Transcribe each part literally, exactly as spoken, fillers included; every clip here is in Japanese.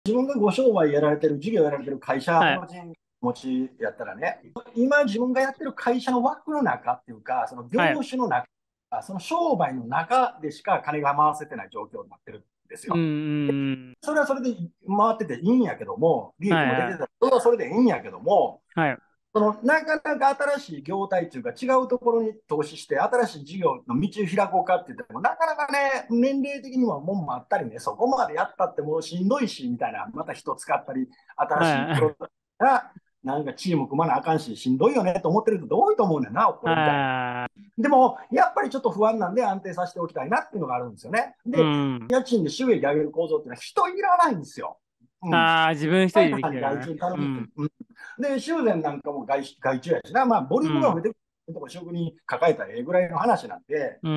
自分がご商売やられてる、事業やられてる会社、 はい。 法人持ちやったらね、今自分がやってる会社の枠の中っていうか、その業はい。 種の中、その商売の中でしか金が回せてない状況になってるんですうん、 よ。 うん。 それはそれで回ってていいんやけども、利益はい、はい。 も出てたら、それはそれでいいんやけども、 はい。 そのなかなか新しい業態というか、違うところに投資して、新しい事業の道を開こうかって言っても、なかなかね、年齢的にももんもあったりね、そこまでやったってもうしんどいし、みたいな、また人使ったり、新しいプロはダクトが、なんかチーム組まなあかんし、しんどいよねと思ってる人多いと思うねんな、 い。 俺みたいに。 はい。 でも、やっぱりちょっと不安なんで安定させておきたいなっていうのがあるんですよね。 うで、 ん。 家賃で収益上げる構造っていうのは人いらないんですよ。うん。 ああ、自分一人ででき会社にるからね。 外注頼むって、 うん。 うん、で、修繕なんかも外外注やしな、まあ、ボリュームが増うん。 えてくるとこ職人抱えたらええぐらいの話なんで、 うん。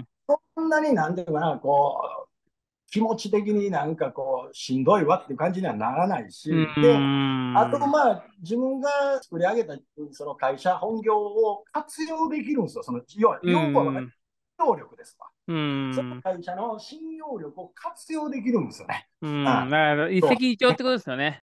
そんなになんていうかな、こう、気持ち的になんかこう、しんどいわっていう感じにはならないうし、で、あとん。 まあ、自分が作り上げたその会社、本業を活用できるんですよ。その要は、 う要はん。 信用力ですわ。 うそのん。 会社の信用力を活用できるんですよね。 ううん。 ん。だから、一そう石二鳥ってことですよね。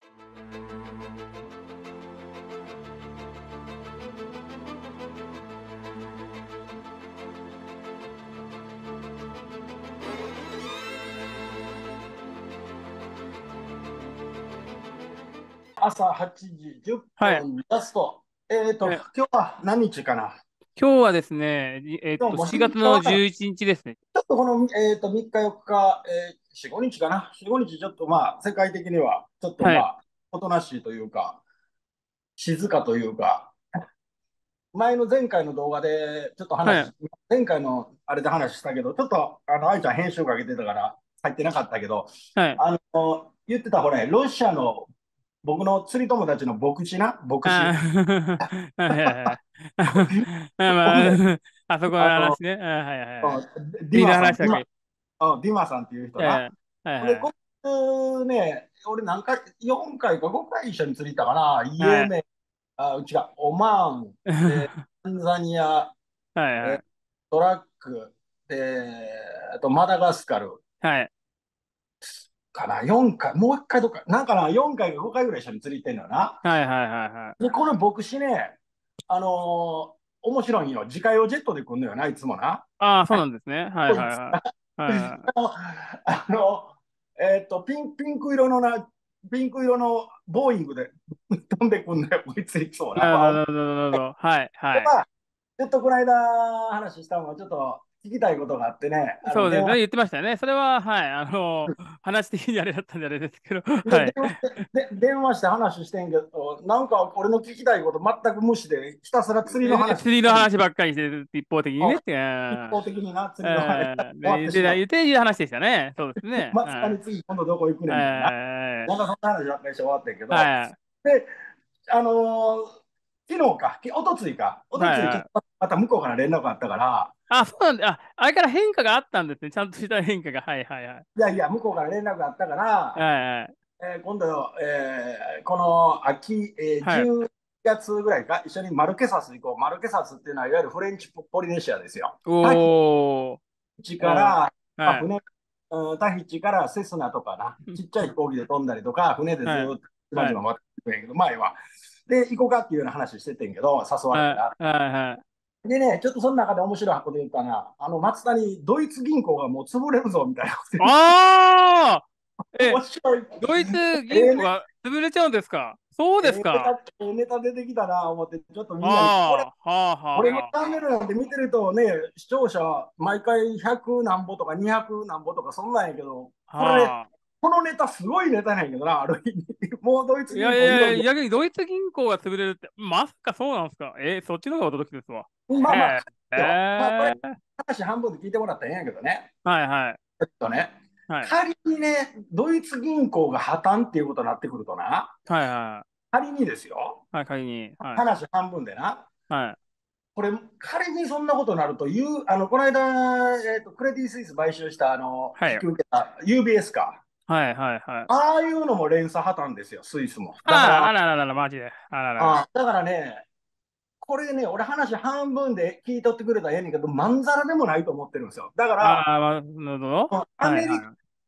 朝はちじ10 はい。 分ジャスト。えっ、ー、と、 え、 今日は何日かな。 今日はですね、じえっと、 今日もしがつ日にちがわからない。 のじゅういちにちですね。 ちょっとこの、えーと、みっかよっか、えー、よん、ごにちかな。よん、ごにちちょっとまあ、世界的には、ちょっとはい。 まあ、おとなしいというか、静かというか、前の前回の動画でちょっと話、 はい。 前回のあれで話したけど、ちょっと、あの、愛ちゃん編集かけてたから入ってなかったけど、 はい。 あの、言ってたほれ、ロシアの僕の釣り友達の牧師な、牧あ師。 ーはいはいはい。あ、 ほんで、 まあ、あそこのあの、 話ね。あ、はいはいはい。次のディマさん、ディマ、 話だけ。 うん、ディマさんっていう人な。 ええはいで、 はい。 こいつね、俺何回、よんかいかごかい一緒に釣り行ったかな。イエはい。 メン、あ、違う、オマーン、えータンザニア、えーはいはい。 トラック、えーあとマダガスカルはい。 かな。よんかい、もういっかいどっか、なんかな、よんかいかごかいぐらい一緒に釣り行ってんのよな。 はいはいはいはい。 で、この牧師ね、あのー面白いんよ。自家用ジェットで来んのよな、いつもな。 ああ、そうなんですね。はいこいつはいはい。はいはあの、あのえっと、ピン、ピンク色のな、ピンク色のボーイングで飛んでくんだよ、こいついつもい。 な。まあ、 なるほど、なるほど、なるほど。はいはい。 でまあ、ちょっとこの間話したのは、ちょっと聞きたいことがあってね、あの、電話、 そうですね。言ってましたね。それは、はい。あの、話的にあれだったんであれですけど、 で、 はい。 電話で電話して話してんけど、なんか俺の聞きたいこと全く無視で、ひたすら釣りのえ話釣りの話ばっかりしてる一方的にねって。 一方的にな、釣りの話えー、 終で言ってた、 わってしまう。 言っていい話でしたね。そうですね。 松はい。 谷次今度どこ行くねんみたいな。 えなんかそんな話ばっかりして終わってんけー、 ど、 はで、あのー昨日か、きおとついか、おい。はい。 とついちょっはい。 とまた向こうから連絡があったから、 あ、そうなんだ。あ、あれから変化があったんですね。ちゃんとした変化が。はいはいはい。 いやいや、向こうから連絡があったから、 はいはい。 えー今度、えーこの秋、えーはい。 じゅうがつぐらいか、一緒にマルケサス行こう。マルケサスっていうのは、いわゆるフレンチポポリネシアですよ。タヒおー。 チかおー。 ら、まあ、 はい。 船、うん、タヒチからセスナとかな、ちっちゃい飛行機で飛んだりとか、船でずはい。 っと島はい。 々回ってくるんやけど、前は。で、行こうかっていうような話しててんけど、誘われたはい。 ら。 はいはい。 でね、ちょっとその中で面白い箱で言ったな、あの松田にドイツ銀行がもう潰れるぞみたいなこと言って、 ああえ、 面白い。 ドイツええね、 銀行が潰れちゃうんですか？そうですか？ ええネタ、ええネタ出てきたな思って、ちょっとみんなに、これ、 ああ、はあはあ俺のチはあ。 ャンネルなんて見てるとね、視聴者、毎回ひゃく何ぼとかにひゃく何ぼとか、そんなんやけど、これ、 はあ。 このネタすごいネタなんやけどな、ある意味。もうドイツいや銀いやいや、 行いよいよ。 逆にドイツ銀行が潰れるって、まさかそうなんですか？えーそっちの方が驚きですわ。 まあまあ、 へえ。 よ。まあ、これ、 へえ。 話半分で聞いてもらったらええんやけどね。 はいはい。 えっとね、 はい。 仮にね、ドイツ銀行が破綻っていうことになってくるとな、 はいはい。 仮にですよ、 はい、仮に。はい。 話半分でな、 はい。 これ、仮にそんなことになると、いうあのこの間、えーと、クレディ・スイス買収したあのはい。 引き受けた ユービーエス か、 はいはいはい。 ああいうのも連鎖破綻ですよ、スイスも。 ああ、あだから、 らららら、マジで。あららら。 あだからね、これね、俺話半分で聞いとってくれたらええねんけど、まんざらでもないと思ってるんですよ。だから、 ああ、まあ、なるほど。 アメリカはいはい。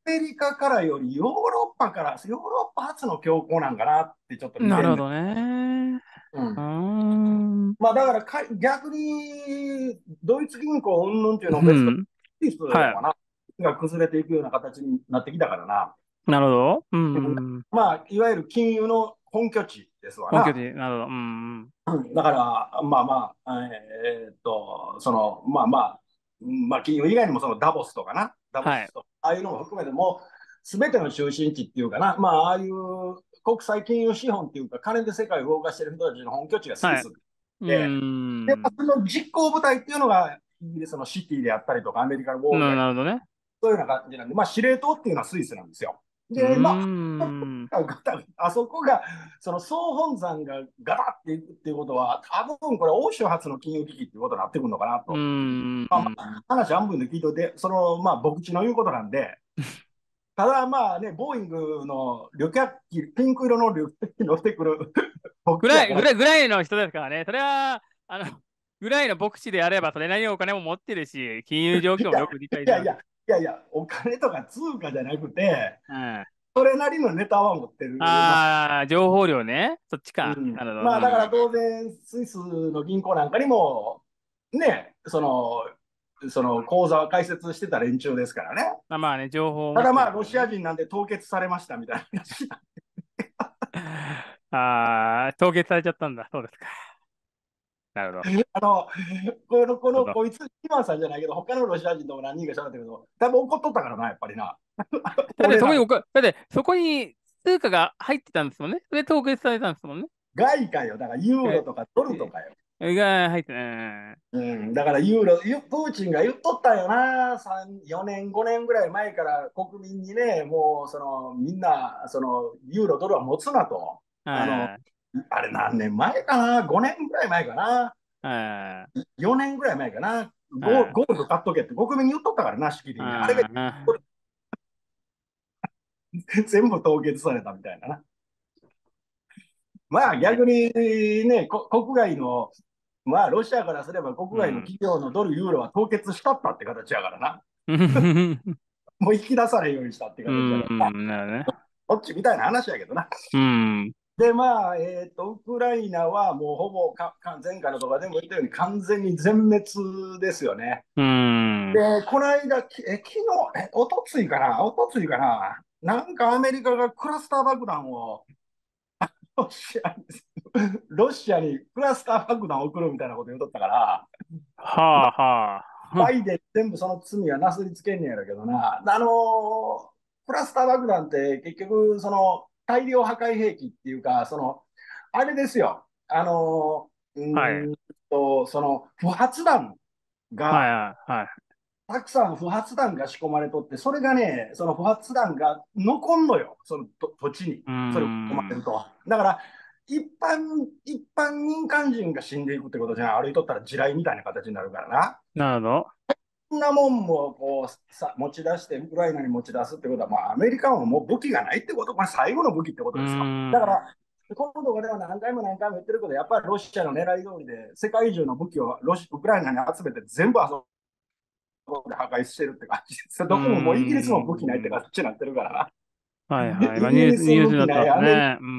メリカからよりヨーロッパから、ヨーロッパ発の強硬なんかなってちょっと見てんねん。 なるほどね。 ううーん。 ん。 まあだからか逆に、ドイツ銀行云々っていうのを別と、 うん。 スイスやはい。 わな。が崩れていくような形になってきたからな。 なるほど。ううん。 ん。 まあ、いわゆる金融の本拠地ですわな。 本拠地。なるほど。うん。 うんだから、まあまあ、えーっと、その、まあまあ、まあ、金融以外にもそのダボスとかな、ダボはい。 スとか、ああいうのも含めても、すべての中心地っていうかな、まあ、ああいう国際金融資本っていうか、金で世界を動かしている人たちの本拠地がスイはい。 スうーで、で、まあん。 その実行部隊っていうのが、イギリスのシティであったりとか、アメリカのウォールな、 街、 なるほどね。 そういうような感じなんで、まあ、司令塔っていうのはスイスなんですよ。 うーで、まあ、 ん。 あそこが、その総本山がガタっていくっていうことは、多分これ、欧州初の金融危機っていうことになってくるのかなうーと。まあまん。 あ、話半分で聞いといて、その、まあ、牧地の言うことなんで、ただまあね、ボーイングの旅客機、ピンク色の旅客機に乗ってくる牧ぐらい、ぐ地やから、 らい、ぐらいの人ですからね。それは、あの、ぐらいの牧師であれば、それなりにお金も持ってるし、金融状いや況もよく理解してます。 いやいや、いやいや、お金とか通貨じゃなくて、 うん。 それなりのネタは持ってます。 ああ、情報量ね。そっちか。 うん、 なるほど。うまあだからん。 当然、スイスの銀行なんかにも、ね、その、その口座を開設してた連中ですからね。 まあまあね、情報を持ってただまあ、 るからね。 ロシア人なんで凍結されましたみたいな話。 ああ、凍結されちゃったんだ。そうですか。なるほど。 あの、この、この、 ちょっと。 こいつ、キマンさんじゃないけど、他のロシア人とも何人か喋ったけど、多分怒っとったからな、やっぱりな。 だって俺らがそこにおか、だってそこに通貨が入ってたんですもんね。それ凍結されたんですもんね。 外貨よ、だからユーロえ、 とかドルとえ、 かよ。 えが入ってない。 うん、だからユーロ、ユプーチンが言っとったよな、さん、よねん、ごねんぐらい前から国民にね、もうそのみんなそのユーロ、ドルは持つなと。あの、 はい。 あれ何年前かな、ごねんぐらい前かな、 はい。 よねんぐらい前かな、ゴ、 はい。 ゴールド買っとけって国民に言っとったからな、しきりに。あれがはい。 全部凍結されたみたいなな。まあ逆にね、こ国外の、まあロシアからすれば国うん。 外の企業のドル、ユーロは凍結したったって形やからな。 うん。 もう引き出されるようにしたってう形だから、 ん。なるほどね。 こっちみたいな話やけどな。 うん。 で、まあ、えっと、ウクライナはもうほぼか、か前回のとかでも言ったように完全に全滅ですよね。 うん。 で、この間、きえ、昨日、え、おとついかな、おとついかな、なんかアメリカがクラスター爆弾をロシアに、ロシアにクラスター爆弾を送るみたいなこと言うとったから、まあ、 はあ、はあ。 バイデン全部その罪はなすりつけんねやろうけどな、あのークラスター爆弾って結局、その大量破壊兵器っていうか、その、あれですよ、あのーうはい。 ーんと、その不発弾はい、 が、 はい、はい。 たくさん不発弾が仕込まれとって、それがね、その不発弾が残んのよ、そのと土地に、 うーそれを仕込まれるん。 と。だから、一般、一般民間人が死んでいくってことじゃない、歩いとったら地雷みたいな形になるからな。 なるほど。 そんなもんもこうさ持ち出して、ウクライナに持ち出すってことは、まあ、アメリカはもう武器がないってこと、これ最後の武器ってこうーとですよ。だかん。 ら、この動画では何回も何回も言ってるけど、やっぱりロシアの狙い通りで、世界中の武器をロシウクライナに集めて、全部あそこで破壊してるって感じです。 うーどこももうイギリスも武器ないってん。 感じになってるからな。 はいはい。まあ、ニュース、 イギリスニュースになって武器ない、アメリカ、 ますね。うん。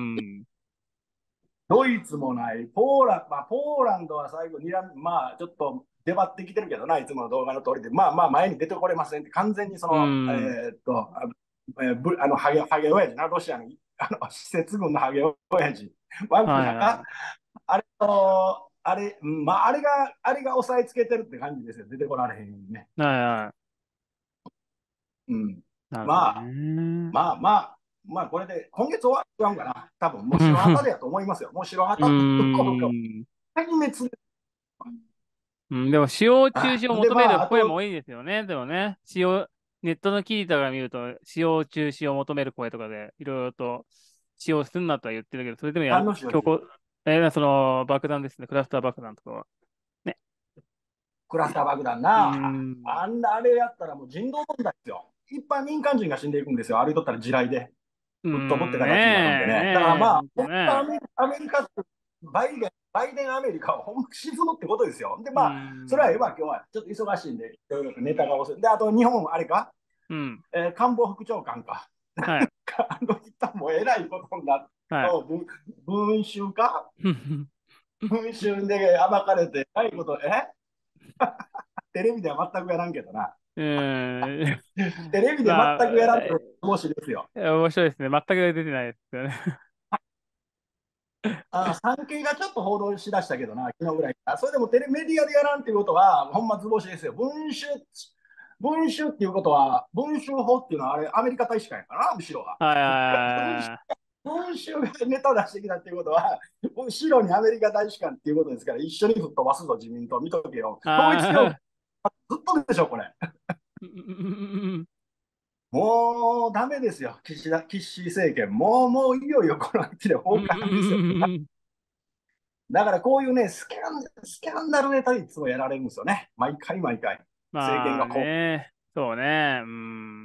ドイツもない、ポーランド、まあ、ポーランドは最後にら、まあ、ちょっと出張ってきてるけどな、いつもの動画の通りで、まあまあ、前に出てこれませんって、完全にそうの、 ん。 えーっと、あえーぶあの、ハゲ、ハゲ親父な、ロシアの、あの、施設軍のハゲ親父、ワグはいはナーか、あれと、あれ、うんまあ、あれが、あれが押さえつけてるって感じですよ、出てこられへんようにね。 い。はいはい。 うん。 なるほどまあ、 ね。 まあまあ、まあ、これで、今月終わっちゃうんかな。多分、もううん。 白旗でやと思いますよ。もう白う旗どころか、 ーん。 壊滅でうん、でも、使用中止をあで、 求めるまあ、あと、 声も多いですよね。でもね、使用、ネットの記事とか見ると、使用中止を求める声とかで、いろいろと使用すんなとは言ってるけど、それでもや何る、 の表示強行、えーその爆弾ですね、クラスター爆弾とかは。ね。 クラスター爆弾うーな。 ん。 あんなあれやったらもう人道問題ですよ。一般民間人が死んでいくんですよ。歩いとったら地雷で。 うーぶっ飛ぶってん、 形になるんでねえ、 ね。だからねえ、 まあ、 ほんと本当アね。 メリカ、アメリカバイデン、バイデンアメリカは本気沈むってことですよ。で、 うーまあ、それはええわ、 ん。 今日はちょっと忙しいんで、いろいろとネタが多い。で、あと日本、あれかうん。 えー官房副長官か。 はい。 あの人もえらいことになって、 はい。 文文集かふんふん文集で暴かれて、えらいこと、えテレビでは全くやらんけどな。 うーん。 テレビでまあ、 全くやらんってえ面白いですよ。 面白いですね。全く出てないですよね。 あ、産経がちょっと報道しだしたけどな、昨日ぐらいから。それでもテレメディアでやらんっていうことは、ほんま図星ですよ。文集、文集っていうことは、文集法っていうのはあれ、アメリカ大使館やからな、むしろは。 はいはい文集はい。 文集がネタ出してきたっていうことは、後ろにアメリカ大使館っていうことですから、一緒に吹っ飛ばすぞ、自民党、見とけよ。統一教会、 あずっとでしょ、これ。 ーもうダメですよ、岸田岸政権。もう、もういよいよこの秋で崩壊ですよ。だからこういうね、スキャン、スキャンダルネタでいつもやられるんですよね。毎回毎回。政権まあがこね。そうね。うん。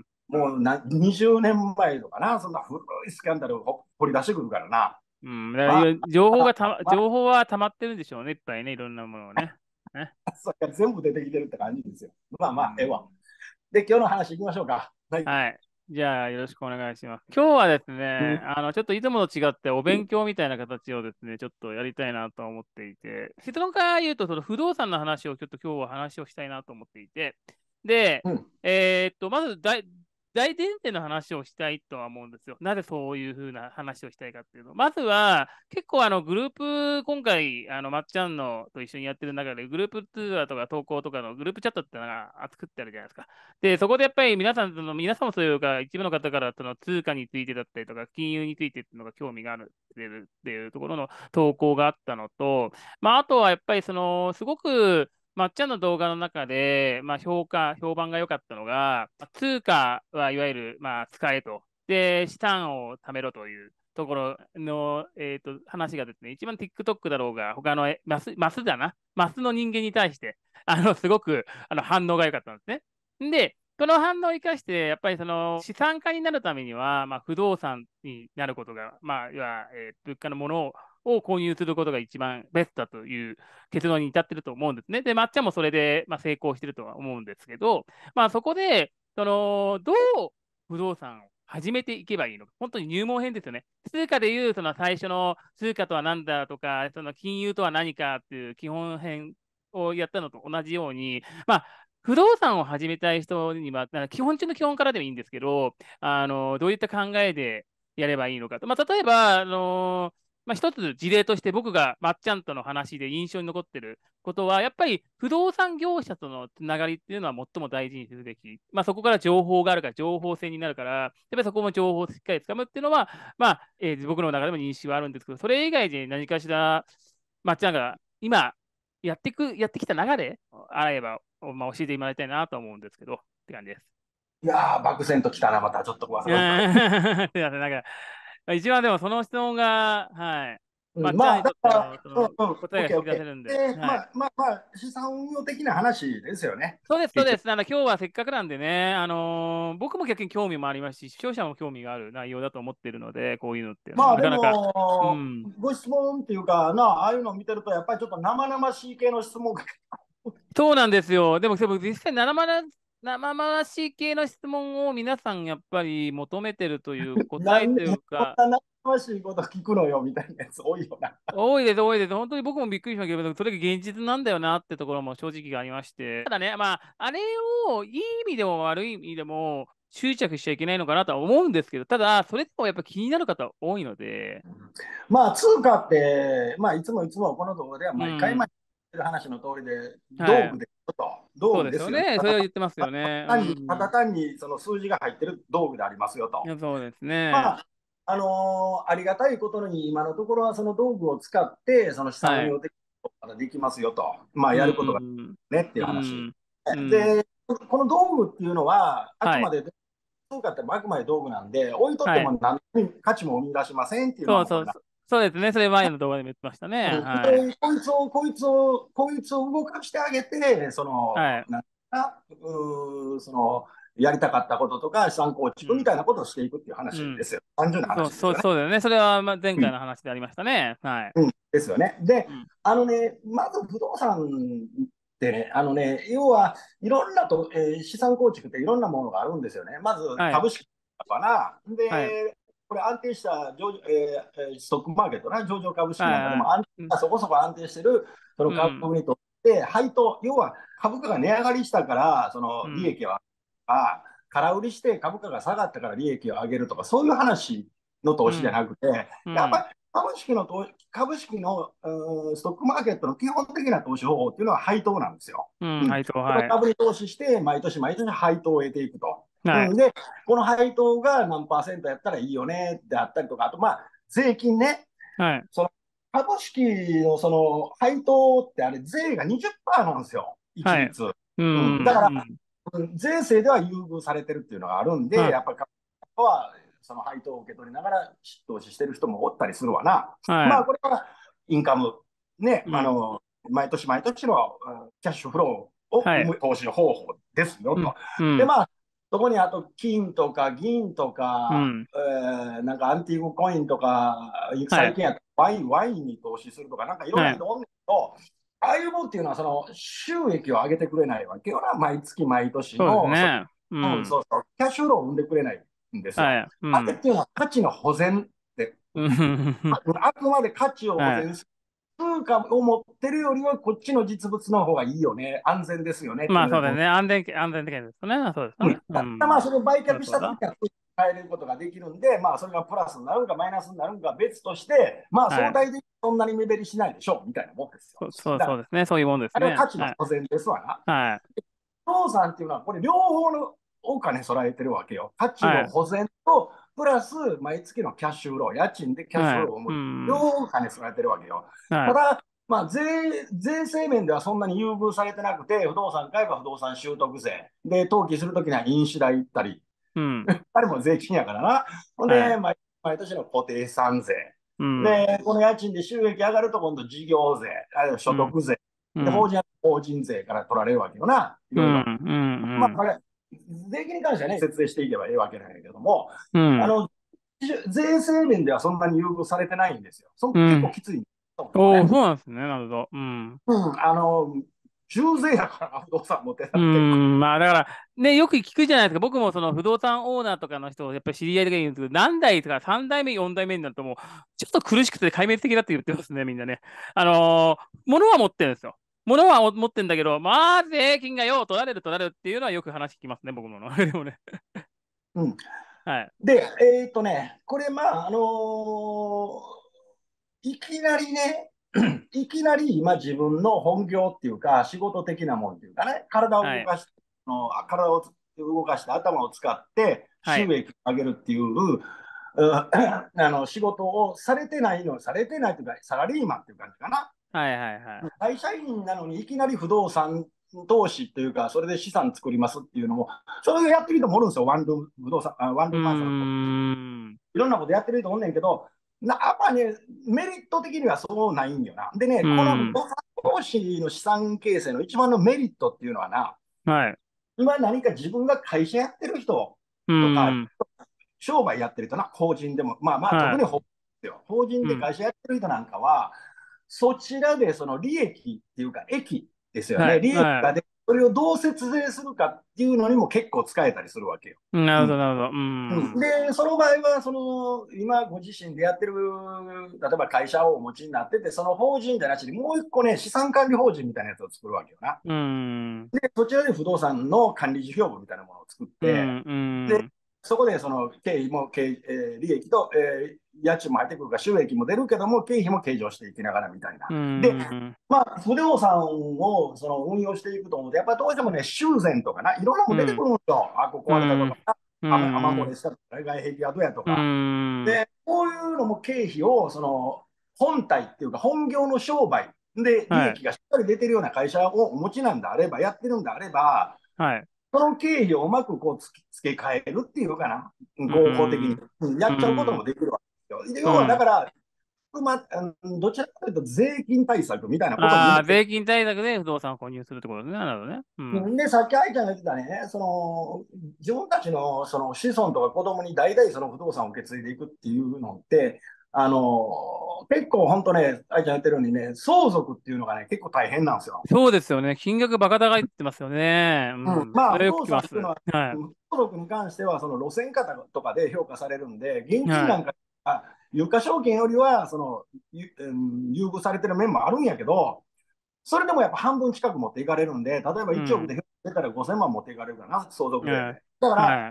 う、もうなにじゅうねんまえとかな、そんな古いスキャンダルを掘り出してくるからな。 うん。だからいまろ情報あ、 がたま、 まあ、 情報は溜まってるんでしょうね。いっぱいね。いろんなものをね。ね。 それが全部出てきてるって感じですよ。まあまあ、ええうん。 わ。で、今日の話いきましょうか。はい。 はい。じゃあ、よろしくお願いします。今日はですね、 うん、 あの、ちょっといつもと違ってお勉強みたいな形をですね、ちょっとやりたいなと思っていて、結論から言うと、その不動産の話をちょっと今日は話をしたいなと思っていて、で、 うん、 えーっと、まず大、大前提の話をしたいとは思うんですよ。なぜそういうふうな話をしたいかっていうの。まずは、結構あのグループ、今回、あのまっちゃんのと一緒にやってる中で、グループツアーとか投稿とかのグループチャットってのが作ってあるじゃないですか。で、そこでやっぱり皆さん、その皆さんもというか、一部の方からその通貨についてだったりとか、金融についてっていうのが興味があるっていうっていうところの投稿があったのと、まあ、あとはやっぱりその、すごく、まっちゃんの動画の中で、まあ、評価、評判が良かったのが、通貨はいわゆる、まあ、使えと。で、資産を貯めろというところの、えーと、話がですね、一番 TikTok だろうが、他のえマス、マスだな、マスの人間に対して、あの、すごくあの反応が良かったんですね。で、この反応を生かして、やっぱりその資産家になるためには、まあ、不動産になることが、まあ、要は、えー物価のものをを購入することが一番ベストだという結論に至ってると思うんですね。で、抹茶もそれで、まあ、成功してるとは思うんですけど、まあ、そこで、その、どう不動産を始めていけばいいのか、本当に入門編ですよね。通貨でいうその最初の通貨とは何だとか、その金融とは何かっていう基本編をやったのと同じように、まあ、不動産を始めたい人には、基本中の基本からでもいいんですけど、あのどういった考えでやればいいのかと。まあ、例えば、あのまあ、一つ事例として僕がまっちゃんとの話で印象に残ってることは、やっぱり不動産業者とのつながりっていうのは最も大事にするべき。まあ、そこから情報があるから、情報戦になるから、やっぱりそこも情報をしっかりつかむっていうのは、まあ、えー僕の中でも認識はあるんですけど、それ以外で何かしら、まっちゃんが今やってく、やってきた流れあれば、まあ、教えてもらいたいなと思うんですけど、って感じです。 いやー、漠然と来たな、また。ちょっとごめんうなさい。 ーんすいません、なんか、一番でもその質問が、はい、まうん、まあ、 っちゃんにとっだから、 てのそうんのうん、 答えが引きオッケーオッケ出せるんで、 ー。で、 はい。 まあまあまあ、資産運用的な話ですよね。 そうです、そう結局。 です。あの今日はせっかくなんでね、あのー僕も逆に興味もありますし、視聴者も興味がある内容だと思っているので、こういうのっていうのは、 まあでなかなか、うも、 ん、 ご質問っていうかな、ああいうのを見てると、やっぱりちょっと生々しい系の質問が、 そうなんですよ。でも、でも実際生々、生々しい系の質問を皆さんやっぱり求めてるという答えといなんでうか、 こんな生々しいこと聞くのよみたいなやつ多いよな。 多いです、多いです。本当に僕もびっくりしましたけど、それが現実なんだよなってところも正直ありまして。ただね、まあ、あれをいい意味でも悪い意味でも執着しちゃいけないのかなとは思うんですけど、ただ、それでもやっぱ気になる方多いので、 まあ通貨って、まあいつもいつもこの動画では毎回毎うん、 回話の通りで、 はい。 道具ですと、道そう具ですよね。 ですよね。 ただそれを言ってますよね。う単に、ただん。 単にその数字が入ってる道具でありますよと。 いやそうですね。 まあ、あのーありがたいことに、今のところはその道具を使って、その資産運はい。 用的なことができますよと、まあ、 うやることがん。 ねっていうう話。 ん。うん。 で、この道具っていうのは、あくはい。 まで、通貨ってあくまで道具なんで、置いとってはい。 も何の価値も生み出しませんっていうのはもうこれな。 そうそうそう。そうですね。それ前の動画でも言ってましたね。 うん、 はい。 で、こいつを、こいつを、こいつを動かしてあげて、その、 はい。 なんか、うーその、やりたかったこととか、資産構築みうん。 たいなことをしていくっていううん。 話ですよ。単純なそう、そう、 話ですよね。 そうだよね。それはまあ前うん、 回の話でありましたね。はい。 うん、ですよね。で、 うん。 あのね、まず不動産でね、あのね、要はいろんなと、えー資産構築っていろんなものがあるんですよね。まずはい。 株式かな。 はい。 で、これ安定した上場、えーストックマーケットな、上場株式なんかではい。 も安うん。 そこそこ安定してるそのうん。 株にとって配当、要は株価が値上がりしたからその利うん。 益は、あ空売りして株価が下がったから利益を上げるとか、そういう話の投資じゃうん。 なくて、 うん。 やっぱり株式の投株式のストックマーケットの基本的な投資方法っていうのは配当なんですよ。 うん。 うん、 配当、 そのはい。 株に投資して、毎年毎年配当を得ていくと。 はい。 うん、で、この配当が何パーセントやったらいいよねであったりとか、あと、まあ、税金ね、 はい。 その株式のその配当ってあれ、税がにじゅっパーセントなんですよ、一はい。 律。 ううん、だから、 ん。 税制では優遇されてるっていうのがあるんで、 はい。 やっぱりはその配当を受け取りながら投資してる人もおったりするわな。 はい。 まあ、これはインカム、ね、 うん。 あの毎年毎年のキャッシュフローをはい。 生む投資方法ですよと。 うん。うで、 ん。 まあ、そこにあと金とか銀とか、 うん。 えーなんかアンティークコインとか、 はい。 最近やワイン、ワインに投資するとか、なんかいろんはい。 な人おんねんけど、ああいうもんっていうのはその収益を上げてくれないわけよな、毎月毎年そうですの、そね。ううん、 ん。 そうそう、キャッシュフローを生んでくれないんですよ。 はい。うあれっん。 ていうのは価値の保全で、 うん。 ああくまで価値を保はい。 全する。通貨を持ってるよりはこっちの実物の方がいいよね、安全ですよねっていうので、こうまあそうですね。安全、安全的ですよね。そうですようん、 ね。うだまあん。 その売却した時そうそうだ。 には変えることができるんで、まあそれがプラスになるかマイナスになるか別として、まあはい。 相対的にそんなに目減りしないでしょうみたいなもんですよ。 そう、そう、 だからそうですね。そういうもんですあれはね。 価値のはい。 保全ですわな。 はい。 不動産っていうのはこれ両方のお金揃えてるわけよ。価値はい。 の保全とプラス毎月のキャッシュフロー、家賃でキャッシュフはい。 ローを生うむ。両ん。 方お金揃えてるわけよ。 はい。 ただ、まあ、税税制面ではそんなに優遇されてなくて、不動産買えば不動産習得税。で、登記するときには印紙代行ったり、 うん。 あれも税金やからな。ほんで、 はい。 毎毎年の固定資産税。 うん。 で、この家賃で収益上がると今度事業税、あるいはうん。 所得税。で、法うん。 人法人税から取られるわけよな。いうん。 ろいろ。 うん。 まあ、これ、税金に関してはね、節税していけばいいわけなんやけども、 うん。 あの、税制面ではそんなに優遇されてないんですよ。そうん。 結構きついと思うのおお、 ね。 そうなんですね。なるほど。うん。 うん、あの、重税やからな、不動産持ってたうーら結構。 ん、まあだから、ね、よく聞くじゃないですか。僕もその不動産オーナーとかの人をやっぱり知り合いとか言うんですけど、何代とかさん代目、よん代目になるともう、ちょっと苦しくて壊滅的だって言ってますね、みんなね。あのー物は持ってるんですよ。物は持ってるんだけど、まあ、税金がよ、取られる、取られるっていうのはよく話聞きますね、僕もの。でもね。 うん。 はい。 で、えーっとね、これ、まあ、あのーいきなりね、いきなり今自分の本業っていうか、仕事的なもんっていうかね、体をはい。 動かして、の体を動かして頭を使って収はい。 益を上げるっていう、あの仕事をされてないの、されてないというか、サラリーマンっていう感じかな。 はい。はい。はい。 会社員なのにいきなり不動産投資というか、それで資産作りますっていうのも、それでやってる人もおるんですよ、ワンルーム不動産、あワンうールームマンションと。 ん。 いろんなことやってる人おんねんけど、なやっぱね、メリット的にはそうないんよな。でね、 うーこの不ん。 動産投資の資産形成の一番のメリットっていうのはな、 はい。 今何か自分が会社やってる人うーとか、 ん。 商売やってる人な、法人でも、まあまあ、特はい。 に法人よ。法人うん。 で会社やってる人なんかは、そちらでその利益っていうか、益ですよね。 はい。 利益はがで、それをどう節税するかっていうのにも結構使えたりするわけよ。 い。なるほど、 うん。 なるほど。うーうん、 ん。 で、その場合は、その、今ご自身でやってる、例えば会社をお持ちになってて、その法人じゃなしに、もう一個ね、資産管理法人みたいなやつを作るわけよな。 うーん。 で、そちらで不動産の管理事業部みたいなものを作って、 うん、うで、 ん。 そこでその経費も経、えー利益と、えー家賃も入ってくるから収益も出るけども、経費も計上していきながらみたいな。 うで、 ん。 まあ、不動産をその運用していくと思うと、やっぱりどうしてもね、修繕とかな、いろんなもん出てくうん。 るんですよ。あ、ここうん。 壊れたとか、 う雨雨漏れん。 したとか、外壁がどうやとうか。 ん。 で、こういうのも経費を、その、本体っていうか、本業の商売で利はい。 益がしっかり出てるような会社をお持ちなんであれば、やってるんであれば、 はい。 その経費をうまくこう付け替えるっていうかな、 う合法的に、 ん。 やうっちゃうこともん。 できるわけですよ。で要はだうん。 から、ま、どちらかというと税金対策みたいなことにああ、 も税金対策で不動産を購入するってことですね。なるほどね。うん。 で、さっき愛ちゃんが言ってたね、その自分たちのその子孫とか子供に代々その不動産を受け継いでいくっていうのって、あの結構本当ね、あいちゃん言ってるようにね、相続っていうのがね、結構大変なんですよ。 そうですよね。金額バカ高いって言ってますよね。ううん、 ん。 まあ、 それ不動よく聞きます。 産っていうのは、 はうん相続に関しては、その路線価とかで評価されるんで、現い。はい。 金なんか、あ有価証券よりはその、ゆうん優遇されてる面もあるんやけど、それでもやっぱ半分近く持っていかれるんで、例えばいちおくうん。 で評価出たらごせんまん持っていかれるからな、相続税はで。だかい。 ら、 はい。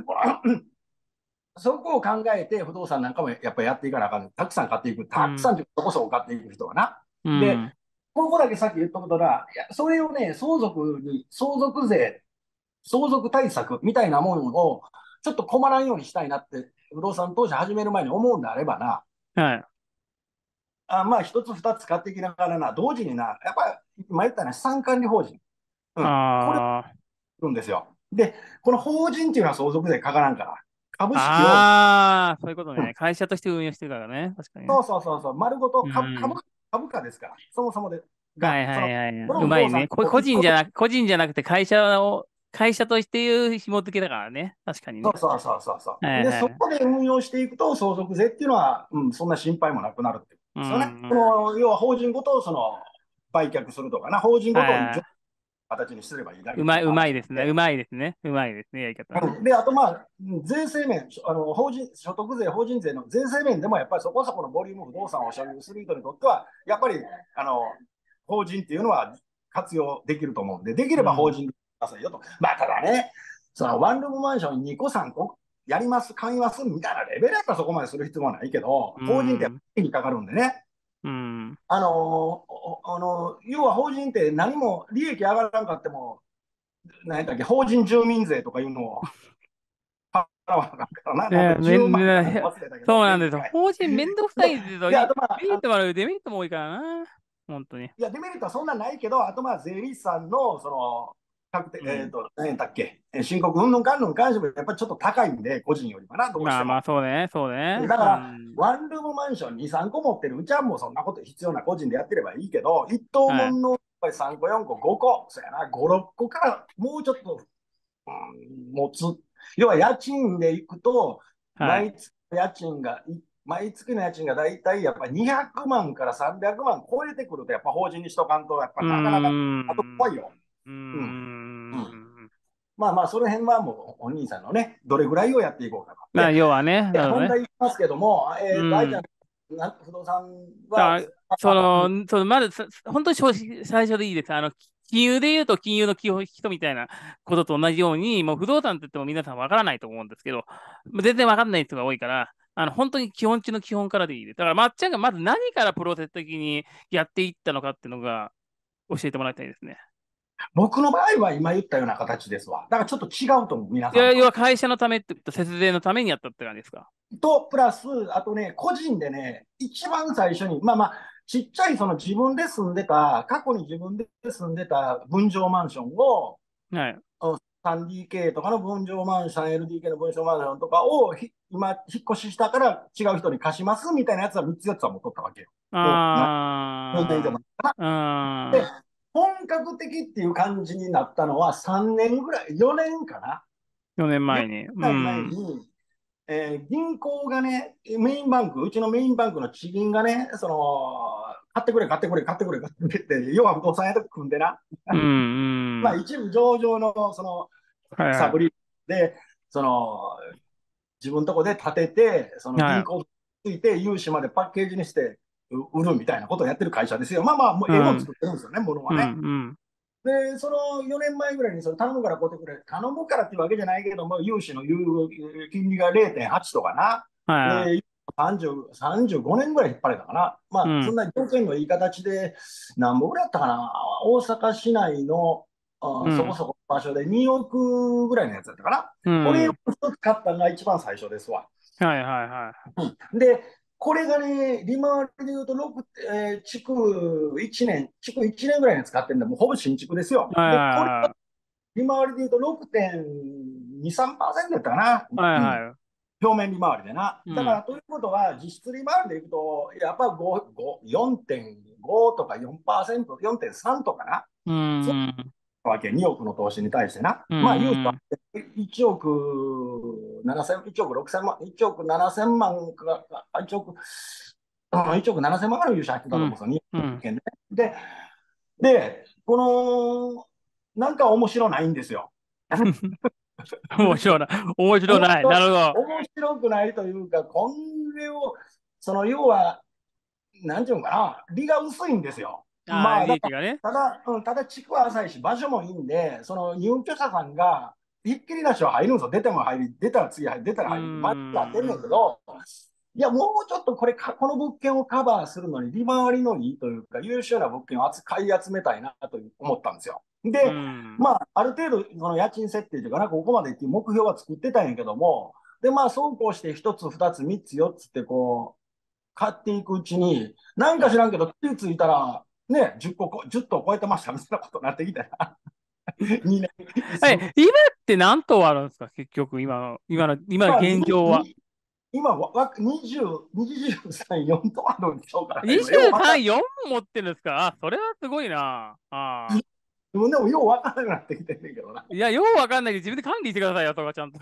そこを考えて不動産なんかもやっぱりやっていかなあかん。たくさん買っていく。 うん。 たくさんそこそこ買っていく人はな。で、 うん。 ここだけさっき言ったことが、いやそれをね、相続に、相続税、相続対策みたいなものを、ちょっと困らんようにしたいなって、不動産投資始める前に思うんであればな、 はい。 あまあ、一つ二つ買っていきながらな、同時にな、やっぱり今言ったね、資産管理法人。うん。これをあするんですよ。で、この法人っていうのは相続税かからんから、株式を、 あ。ああ、そういうことね。 うん、 会社として運用してるからね。確かにね。 そうそうそうそう、丸ごとう株、株、 ん。 株価ですから、そもそもでが、 はいはその、 いはいはい。 この不動産うまいね。こを一個と、 個人じゃなく、個人じゃなくて会社を、会社としていう紐付けだからね。確かにね。 そうそうそうそうそう。で、 はいはい。 そこで運用していくと、相続税っていうのは、うん、そんな心配もなくなるっていうことうですよね。こん。 の要は法人ごとその売却するとかな、法人ごとにはい。 形にすればいいだけうまい、うっていうまいですね。う話で、 まいですね。うまいですね。やり方ね。 うんで、あとまあ、税制面、あの法人所得税、法人税の税制面でもやっぱりそこそこのボリューム不動産を所有する人にとっては、やっぱりあの法人っていうのは活用できると思うんで、できれば法うん。 人でくださいよと。まあ、ただね、そのワンルームマンションにこさんこやります、買いますみたいなレベルやったらそこまでする必要はないけど、 う法人ってん。 にかかるんでね。 うん。 あのあの要は法人って何も利益上がらんかっても、何だっけ、法人住民税とかいうのを払わなかったな、なんかねめん、 じゅうまんかなんかね忘れたけど、 そうなんですよ。 年にいっかい。 法人めんどくさで、 いですよ。 で、あいとまあ、あメリットもある、デメリットも多いからな。本当に。 いや、デメリットはそんなないけど、あとまあ、税理士さんの、その、確定、 うん。 えっ、と、何やったっけ、申告、うんぬんかんぬん関しても、やっぱりちょっと高いんで、個人よりはな、どうしまあまあ、 ても。 そうね。そうね。うだから、 ん。 ワンルームマンションに、さんこ持ってるうちはもうそんなこと必要な個人でやってればいいけど、一棟はい。 もんのやっぱりさんこ、よんこ、ごこ、そうやな、ご、ろっこからもうちょっと、うん、持つ。要は家賃でいくと、 はい。 毎月家賃が、毎月の家賃がだいたいやっぱにひゃくまんからさんびゃくまん超えてくると、やっぱ法人にしとかんと、やっぱうーなかなか、あと怖いん。 よ。 うーうん。うん。 ん。 まあまあ、その辺はもうお兄さんのね、どれぐらいをやっていこうかと。 まあ、 で、 要はね。なるほどね。 本題いきますけども、 うえっ、と、愛ちゃん、 ん。 な不動産は、 だからそあうん、 の、その、まず、さ本当に正直最初でいいです。あの、金融で言うと、金融の基本人みたいなことと同じように、もう不動産って言っても皆さんわからないと思うんですけど、全然わかんない人が多いから、あの、本当に基本中の基本からでいいです。だから、まっちゃんがまず何からプロセス的にやっていったのかっていうのが教えてもらいたいですね。 僕の場合は今言ったような形ですわ。だからちょっと違うと思う、皆いや、 さんと。 要は会社のためって言うと、節税のためにやったって感じですか。 と、プラス、あとね、個人でね、一番最初に、まあまあ、ちっちゃいその自分で住んでた、過去に自分で住んでた分譲マンションを、 はい。 さんディーケー とかの分譲マンション、さんエルディーケー の分譲マンションとかを今、引っ越ししたから違う人に貸しますみたいなやつはみっつ、よっつは持っとったわけよ。もう、な、よねん以上あ前かな。 ー、あで、本格的っていう感じになったのはさんねんぐらい、よねんかな。 ー、よねんまえ 4 に。う年前ん。 に、えー銀行がね、メインバンク、うちのメインバンクの地銀がね、その、買ってくれ、買ってくれ、買ってくれ、買ってくれって、要は不動産屋と組んでな、 うん、うまあん。 一部上場のそのはいはサブリで、その、自分のとこで建てて、そい。はの銀行ついて、融資までパッケージにして売るみたいなことをやってる会社ですよ。まあまあ、もうい。うええもんん、 作ってるんですよね、ものはうん、 ね。 うん。 で、そのよねんまえぐらいにそれ頼むから買ってくれ、頼むからっていうわけじゃないけども、融資の金利がれいてんはちとかな。 はいはで、さんじゅう、さんじゅうごねんぐらい引っ張れたかな。まい。うあ、そんん、 な条件のいい形で、何本ぐらいだったかな。大阪市内のあそこうん、 そこの場所でにおくぐらいのやつだったかな。 うん。 これを一つ買ったのが一番最初ですわ。 はいはいはで、これがね、利回りで言うとろく、えー、築いちねん、築いちねんぐらいに使ってるんで、もうほぼ新築ですよ。 い。はいで、これは利回りで言うとろくてんに、さんパーセントだったかな。 いはい。 うん。 はいはい。 表面利回りでな。 うん、 だから、ということは、実質利回りでいくと、やっぱご、ご、よんてんごとかよんパーセント、よんてんさんとかな。 うそん、 うわけ、におくの投資に対してな。 うまあ、融資はん、 いちおくななせん、いちおくろくせん万、いちおくななせん万か、いちおくうん、いちおくななせんまんぐらい融資入ってたと思うんですよ、にうん。 件で。で、で、この、なんか面白ないんですよ。 面白いな。面白ない。な面白るほど。 面白くないというか、これを、その要は、なんていうのかな、利が薄いんですよ。 ああ、 まあ、だから、 利益がね。 ただ、うん、ただ地区は浅いし、場所もいいんで、その入居者さんが、ひっきりなしは入るんですよ。出ても入り、出たら次入り、出たうーら入り、毎日やってんねんけん。 ど、いや、もうちょっとこれか、この物件をカバーするのに、利回りのいいというか、優秀な物件を買い集めたいなと思ったんですよ。 うで、 ん。 まあ、ある程度、その家賃設定というかな、ここまでっていう目標は作ってたんやけども、で、まあ、そうこうしてひとつ、ふたつ、みっつ、よっつってこう、買っていくうちに、なんか知らんけど、気づいたら、ね、じゅっここ、じゅっ棟超えてましたみたいなことになってきてな。にねん、いっえ、今って何棟あるんですか結局、今の、今の、今のまあ、に現状は。 に今わ、わ、にじゅう、にじゅうさん、よん棟あるんちゃうからね。今、ようわかにじゅうさん、よんも持ってるんですか？あ、それはすごいな。ああ。 自分でもようわからなくなってきてんねんけどな。 いや、ようわかんないけど、自分で管理してくださいよ、とかちゃんと。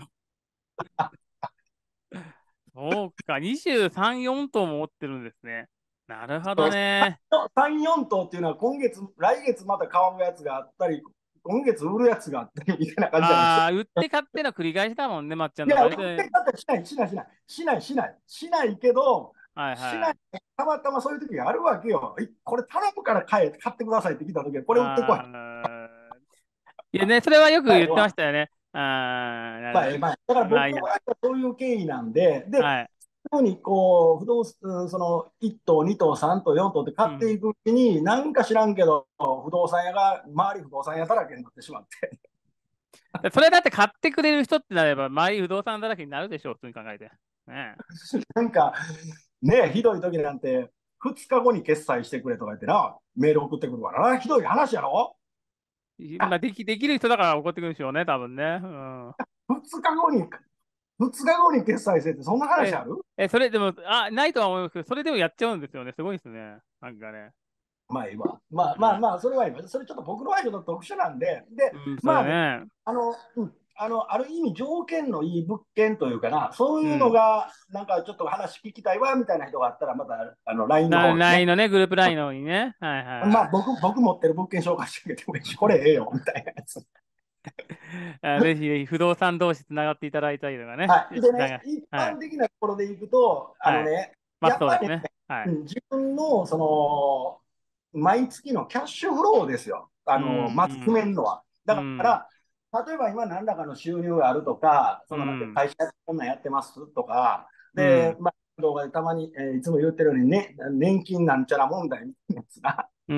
そうか、にじゅうさん、よん棟も持ってるんですね。なるほどね。 さん、よん棟っていうのは今月、来月また買うやつがあったり、今月売るやつがあったりみたいな感じなんですよ。 ああ、売って買っての繰り返しだもんね、まっちゃんの。 いや、売大体。 って買ったりしない、しない、しない、しない、しない、しないけど、 はいしない、 はい。 たまたまそういう時があるわけよ。いこれ頼むから買え、買ってくださいって来た時は、これ売ってこい。 ああ、いやね、それはよく言ってましたよね。ああ、なまあ、 るほど。 まあ、だからまあいいや。 僕の場合はそういう経緯なんで、で、 はい。 そうにこう、不動産、そのいっ棟、に棟、さん棟、よん棟って買ってうん。 いくうちに、なんか知らんけど、不動産屋が、周り不動産屋だらけになってしまって、 それだって買ってくれる人ってなれば、周り不動産だらけになるでしょう、普通に考えて。ねなんか、ね、ひどい時なんて、ふつかごに決済してくれとか言ってな、メール送ってくるからな、ひどい話やろ。 え。まあ、でき、できる人だから怒ってくるんでしょうね、多分ね。うん。 ふつかごに、ふつかごに決済せって、そんな話え、 ある？ え、それでも、あ、ないとは思いますけど、それでもやっちゃうんですよね。すごいですね。なんかね。 まあいいわ。まあうん。 まあまあ、それはいいわ。それちょっと僕の場合ちょっと特殊なんで、で、 うん、そまあね、 れね。 あの、うん、あの、ある意味条件のいい物件というかな、そういうのうん。 が、なんかちょっと話聞きたいわ、みたいな人があったら、また、あの、ライン のな、 方にね、 ライン のね、グループラインの方にね。はいはいはい。 まあ僕、僕持ってる物件紹介してあげてもいいし、これええよ、みたいなやつ。 あ、ぜひぜひ不動産同士つながっていただいたりとかね。 はい。でね、 なんか、 一はい。 般的なところでいくと、あのはい。 ね、 まあやっぱりね、 そうですね。はい。 うん自分の、その、毎月のキャッシュフローですよ。あの、 うん、 まず決めうん、 るのは。 うだかん、 ら、例えば今何らかの収入があるとか、そのなんてうん、 会社こんなんやってますとか、で、 うん、 まあ、動画でたまに、えーいつも言ってるように、ね、年金なんちゃら問題みたいなやつがうん。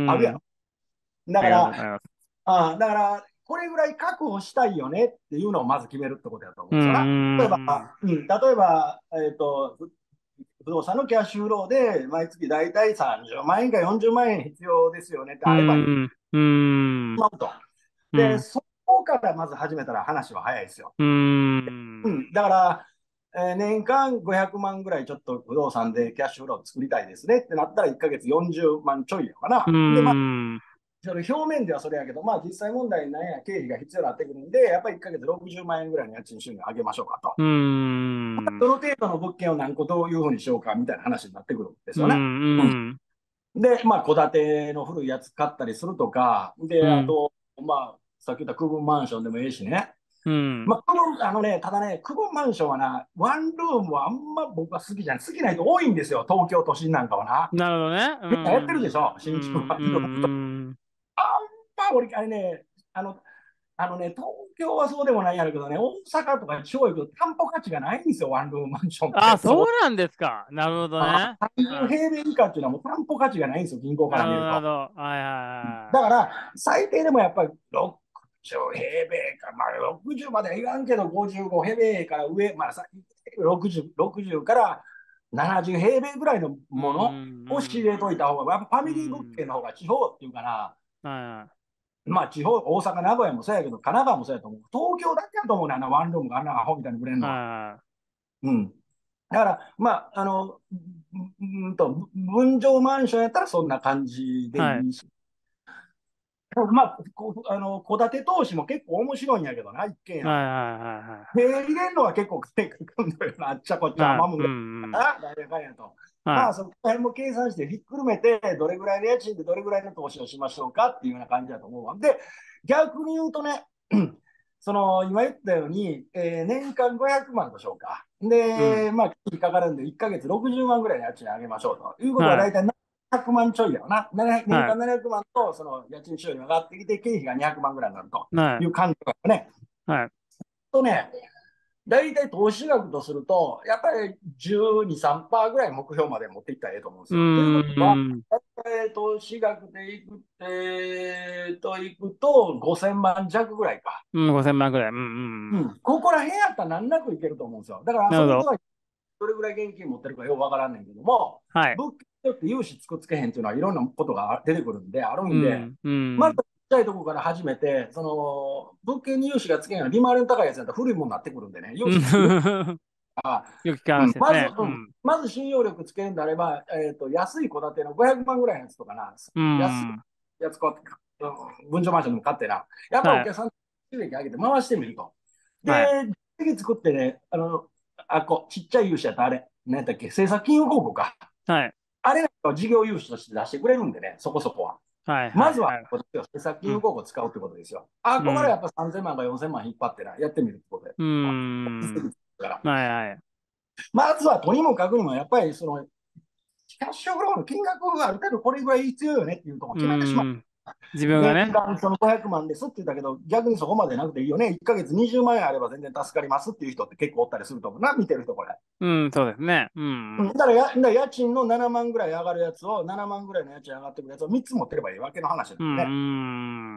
あるやろ。だありがとうから、 ございます。 あだから、これぐらい確保したいよねっていうのをまず決めるってことだと思ううんですよな。例えば、 ん、 うん、例えば、えっ、と、不動産のキャッシュフローで毎月大体さんじゅうまん円かよんじゅうまん円必要ですよねってうあればいいん、うん、 まうと。で、 うん、 そこからまず始めたら話は早いですよ。 うん、 うん、だから、えー年間ごひゃくまんぐらいちょっと不動産でキャッシュフロー作りたいですねってなったらいっかげつよんじゅうまんちょいやかうな。で、まあ、 ん、 それ表面ではそれやけど、まあ実際問題なんや経費が必要になってくるんで、やっぱりいっかげつろくじゅうまん円ぐらいの家賃収入上げましょうかと。 うん、 どの程度の物件を何個どういうふうにしようかみたいな話になってくるんですうよね。うんん、 で、まあ、戸建ての古いやつ買ったりするとか、で、あうん、 と、まあ、さっき言った区分マンションでもいいしね。 うん。 まあ、区分、あのね、ただね、区分マンションはな、ワンルームはあんま僕は好きじゃない。好きな人多いんですよ、東京都心なんかはな。 なるほどね。うみんなやってるでん、 しょ、 うん、 新築は。 うん、うん。 あんま俺、あれね、あの、あのね、東京はそうでもないやるけどね、大阪とか地方行くと担保価値がないんですよ、ワンルームマンションっあ、 て。 そうそうなんですか。なるほどね。うさんじゅうん。 平米以下っていうのはもう担保価値がないんですよ、銀行からなるほど、 見ると。 なるほど。はいはいだから、最低でもやっぱりろくじゅう平米か、まあろくじゅうまではいかんけど、ごじゅうご平米から上、まあさろくじゅう、ろくじゅうからななじゅう平米ぐらいのはい。うものを仕入れん、 といた方が、やっぱファうん、 ミリー物うん。 件の方が地方っていうかな、 はいはい。 まあ地方、大阪、名古屋もそうやけど、神奈川もそうやと思う。東京だけやと思うね、あのワンルームがあんなアホみたいに売れるのは。 はうん。だから、まあ、あの、うんと、分譲マンションやったらそんな感じいはい。はい。 でいいし、まあ、こあの、戸建て投資も結構面白いんやけどな、一軒家はいも。 は手入れるのは結構金かかるんだよな、あっちゃこっいはい。はい。 ちゃ雨もうん、うん。 な、誰かやと。 まあ、そこら辺も計算してひっくるめて、どれぐらいの家賃でどれぐらいの投資をしましょうかっていうような感じだと思うわ。で、逆に言うとね、その今言ったように、えー年間ごひゃくまんとしようか。で、まあ、金かかるんで、いっかげつろくじゅうまんぐらいの家賃上げましょうということは、大体ななひゃくまんちょいやわな。なな年間ななひゃくまんと、その家賃収入が上がってきて、経費がにひゃくまんぐらいになるという感じだよね。 はい。 とね、大体投資額とすると、やっぱりじゅうに、さんパーセントぐらい目標まで持っていったらええと思うんですよ。ということは、えー、投資額でいく、えー、といくとごせんまん弱ぐらいか。 うん、ごせんまんぐらい。うんうん。 うん、ここら辺やったら難なくいけると思うんですよ。だから、そこではどれぐらい現金持ってるかよくわからんねんけども、 はい、 物件によって融資つくつけへんっていうのはいろんなことが出てくるんで、あるんで、 うんうん、 まずちっちゃいところから始めて、その物件に融資がつけへんの利回りの高いやつだったら古いものになってくるんでね、融資つくよく聞かせてね、 うん。まず信用力つけるんであれば、えーと、安い戸建てのごひゃくまんぐらいのやつとかな、 うん、 安いやつこう、分譲マンションでも買ってな、やっぱお客さん収益上げて回してみると。で、はい、次作ってね、あの、あこちっちゃい融資やったらあれ、何だっけ、政策金融公庫か。 はい、 あれを事業融資として出してくれるんでね、そこそこは。はいはいはい、まずは、政策金融公庫を使うってことですよ。うん、あ、ここからやっぱさんぜんまんかよんせんまん引っ張ってな、やってみるってことで。うん。はいはい。まずはとにもかくにもやっぱりそのキャッシュフローの金額がある程度これぐらい必要よねっていうところを決めてしまう。 自分がね。 年間そのごひゃくまんですって言ったけど、逆にそこまでなくていいよね。いっかげつにじゅうまん円あれば全然助かりますっていう人って結構おったりすると思うな、見てる人これ。 うん、そうですね。うん。 だからや、だから家賃のななまんぐらい上がるやつを、ななまんぐらいの家賃上がってくるやつをみっつ持ってればいいわけの話なんでね。うん。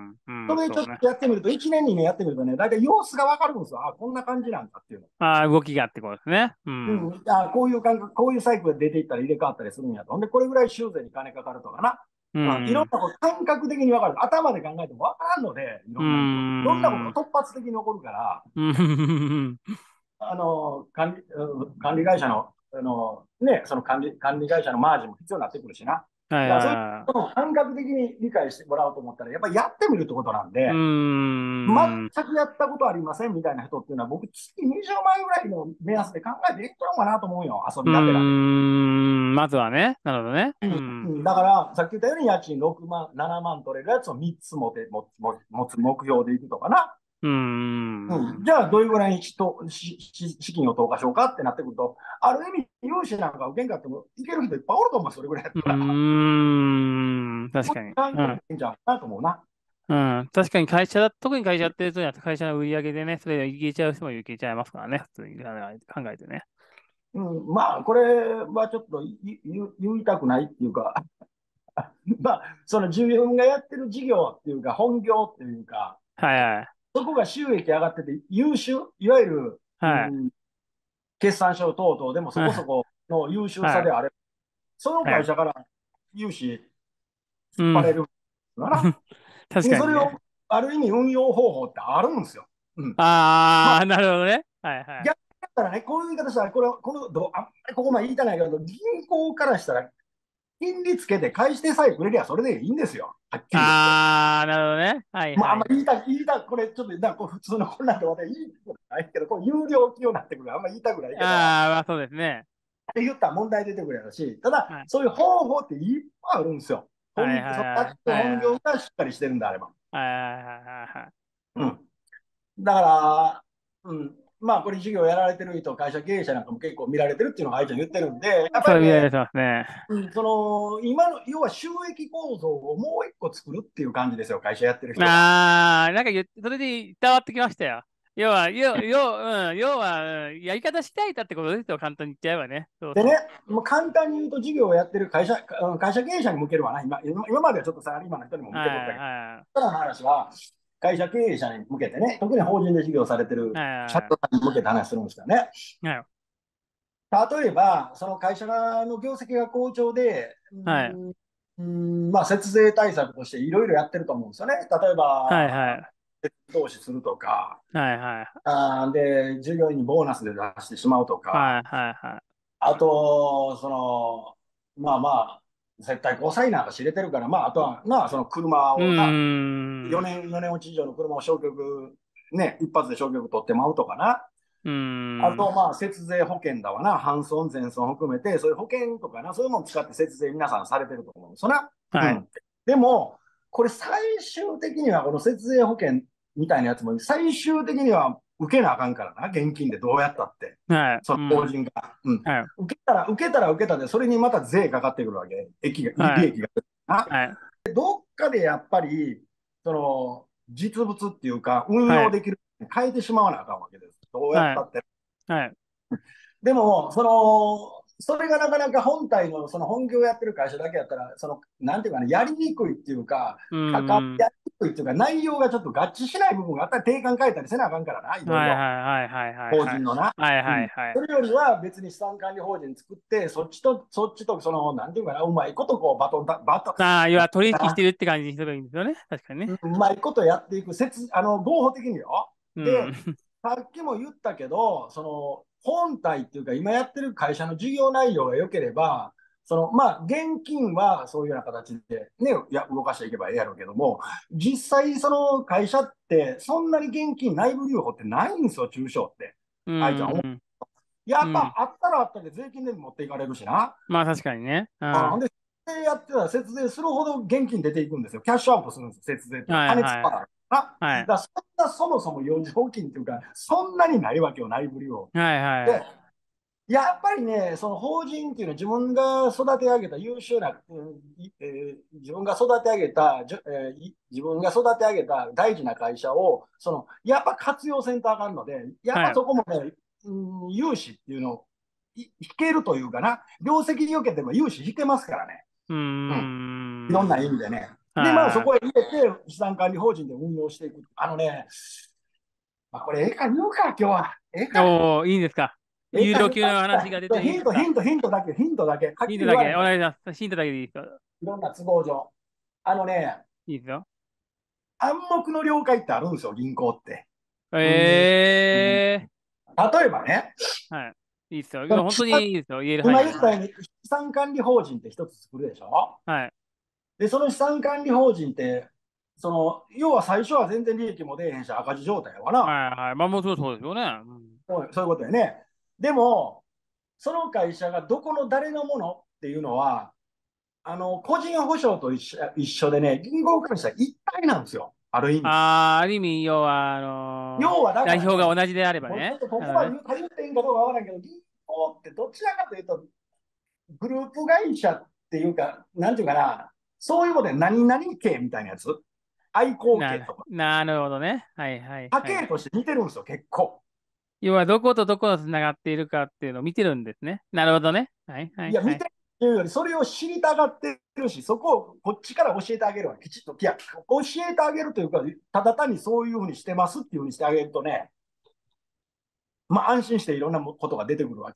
うん、それでちょっとやってみると、いちねんにねんやってみるとね、大体様子がわかるんですよ。あ、こんな感じなんだっていうの。 ああ、動きがってことですね。うん。 うん、あこういう感覚、こういうサイクルで出ていったら入れ替わったりするんやと。ほんで、これぐらい修繕に金かかるとかな。うん、いろんなこと感覚的に分かる。頭で考えても分からんので、いろんなこと。いろんなことが突発的に起こるから、あの管理管理会社の、あのね、その管理管理会社のマージンも必要になってくるしな。はいはいはい、そういう感覚的に理解してもらおうと思ったら、やっぱりやってみるってことなんで、ん全くやったことありませんみたいな人っていうのは、僕、月にじゅうまんぐらいの目安で考えていったのかなと思うよ、遊びがてら。 まずはね、なるほどね。 うん、だから、さっき言ったように家賃ろくまん、ななまん取れるやつをみっつ持て持持つ目標でいくとかな。うんうん、じゃあ、どういうぐらいに資金を投下しようかってなってくると、ある意味、融資なんか受けんかっても、いける人いっぱいおると思う、それぐらいやったら。うん、 確かに。 いいんじゃないかなと思うな。 うん、確かに会社だ、特に会社やってる人には会社の売り上げでね、それいけちゃう人もいけちゃいますからね、普通に考えてね。 うん、まあ、これはちょっと言いたくないっていうか、まあ、その自分がやってる事業っていうか、本業っていうか、 はいはい、 そこが収益上がってて、優秀、いわゆる、はい、うん、決算書等々でもそこそこの優秀さであれば、はい、その会社から融資引っ張れるかな。うん、確かに、ね、それをある意味運用方法ってあるんですよ。うん、 ああ、まあ、なるほどね。はいはい。 逆だったらね、こういう言い方したら、これこのどあんまりここまで言いたないけど、銀行からしたら、金利つけて返してさえくれりゃそれでいいんですよ。はっきり言って。あああ、なるほどね。はい、はい。 まあ、あんまり言いた言いたこれちょっとなんか普通のこんなんで私言いたくないけど、こう有料企業になってくるあんまり言いたくないけど。 ああ、まあそうですね。 って言ったら問題出てくるやろし、ただ、はい、そういう方法っていっぱいあるんですよ。本業がしっかりしてるんであれば。はいはいはいはい。うん。だから、うん。まあ、これ事業やられてる人、会社経営者なんかも結構見られてるっていうのが愛ちゃん言ってるんで、やっぱり、ね、見られてますね。うん、その、今の、要は収益構造をもう一個作るっていう感じですよ、会社やってる人は。 ああ、なんか言って、それで伝わってきましたよ。要は、要要うん、要は、うん、やり方したいだってことですよ、簡単に言っちゃえばね。そうそうでね、もう簡単に言うと、事業をやってる会社、会社経営者に向けるわな、今今まではちょっとサラリーマンの人にも向けとったけど、ただの話は、会社経営者に向けてね、特に法人で事業されてる社長さんに向けて話するんですからね。例えば、その会社の業績が好調で、はい、うんまあ、節税対策としていろいろやってると思うんですよね。例えば、はいはい投資するとか、はいはい、あで従業員にボーナスで出してしまうとか、はいはいはい、あと、そのまあまあ、接待交際なんか知れてるから、まあ、あとは、まあ、その車をな、よねん、よねん落ち以上の車を消極、ね、一発で消極取ってまうとかな。 うーん。 あと、まあ、節税保険だわな、半損、全損含めて、そういう保険とかな、そういうものを使って節税皆さんされてると思うんですよな。うはい。 ん。でも、これ最終的には、この節税保険みたいなやつも、最終的には受けなあかんからな、現金でどうやったって。 はい。 その法うん。 人が。うん。 はい。 受けたら、受けたら受けたで、それにまた税かかってくるわけ。益が、利はい。 益が。な。 はい。 どっかでやっぱり、その、実物っていうか、運はい。 用できる、変えてしまわなあかんわけです。どうやっはい。 たって。 はい。 でも、その、それがなかなか本体の、その本業やってる会社だけやったら、その、なんていうかね、やりにくいっていうか、 う関わーん。 りやりにくいっていうか、内容がちょっと合致しない部分があったら、定款変えたりせなあかんからな、いろいはいろ。 はいはいはいはいはい。 法人のな。 はいうん。 はいはい。 それよりは別に資産管理法人作って、そっちと、そっちと、その、なんていうかな、うまいことこう、バトンタ、バトン、 ああ、要なんは取引しかな、 てるって感じにすればいいんですよね。確かにね。 うまいことやっていく、説、あの、合法的によ。 うん。 で、さっきも言ったけど、その、本体っていうか、今やってる会社の事業内容が良ければ、その、まあ、現金はそういうような形でね、や動かしていけばええやろうけども、実際その会社って、そんなに現金内部留保ってないんですよ、中小って。 うあいちゃん、 ん。 やっうん。 ぱあったらあったで税金で持っていかれるしな。 まあ確かにね。うん。 あほんはで、節税やってたら節税するほど現金出ていくんですよ。キャッシュアップするんですよ、節税っいて。金使はい。 わない。な。だかはい。 らそんなそもそも余剰金っていうか、そんなにないわけよ、内部留保。 はいはで、 い。 やっぱりね、その法人っていうのは自分が育て上げた優秀な、うんいえー自分が育て上げた、じゅえーい自分が育て上げた大事な会社を、そのやっぱ活用せんとあかんので、やっはい。 ぱそこもね、うん、融資っていうのをい引けるというかな、業績良けても融資引けますからね。 うーうん。いろんな意ん。 味でね。で、まあそはこへ入れて、資産管理法人で運用していく。あのね、まあ、これええか言うか、今日は。ええい。 か。 おー、いいんですか？ ええか、 有料級の話が出ていいヒント、ヒですか？ ント、ヒントだけ、ヒントだけ。はっきりヒントだけ、お言われへんから。 願いします。ヒントだけでいいですか？ いろんな都合上。あのね、 いいですよ。 暗黙の了解ってあるんですよ、銀行って。運営。うん、 ええ例えばね、 ー。はい。いいですよ。 その本当にいいですよ。言える範囲で。はい。 今言ったように、資産管理法人って一つ作るでしょ。 はい。 で、その資産管理法人って、その、要は最初は全然利益も出えへんし、赤字状態やわな。 はいはい。まあもちろんそうですよね。うん。 そうそういうことやね。でも、その会社がどこの誰のものっていうのは、あの、個人保証と一緒一緒でね、銀行からしたら一体なんですよ。ある意味。 ああ、ある意味、要は、あのー要はだか代表がらね、 同じであればもうちょっね。 とここまでなるほどね。 言っていいんかどうかわからんけど、銀行ってどちらかというと、グループ会社っていうか、なんていうかな、そういうことで何々系みたいなやつ、愛好系な、 とか、 なるほどね。はいはい家はい。 系として似てるんですよ、結構。 要は、どことどこがつながっているかっていうのを見てるんですね。なるほどね。はいはいや、 いはい。 見てるっていうより、それを知りたがってるし、そこをこっちから教えてあげるわ、きちっと。いや、教えてあげるというか、ただ単にそういうふうにしてますっていうふうにしてあげるとね、まあ安心していろんなことが出てくるわけ。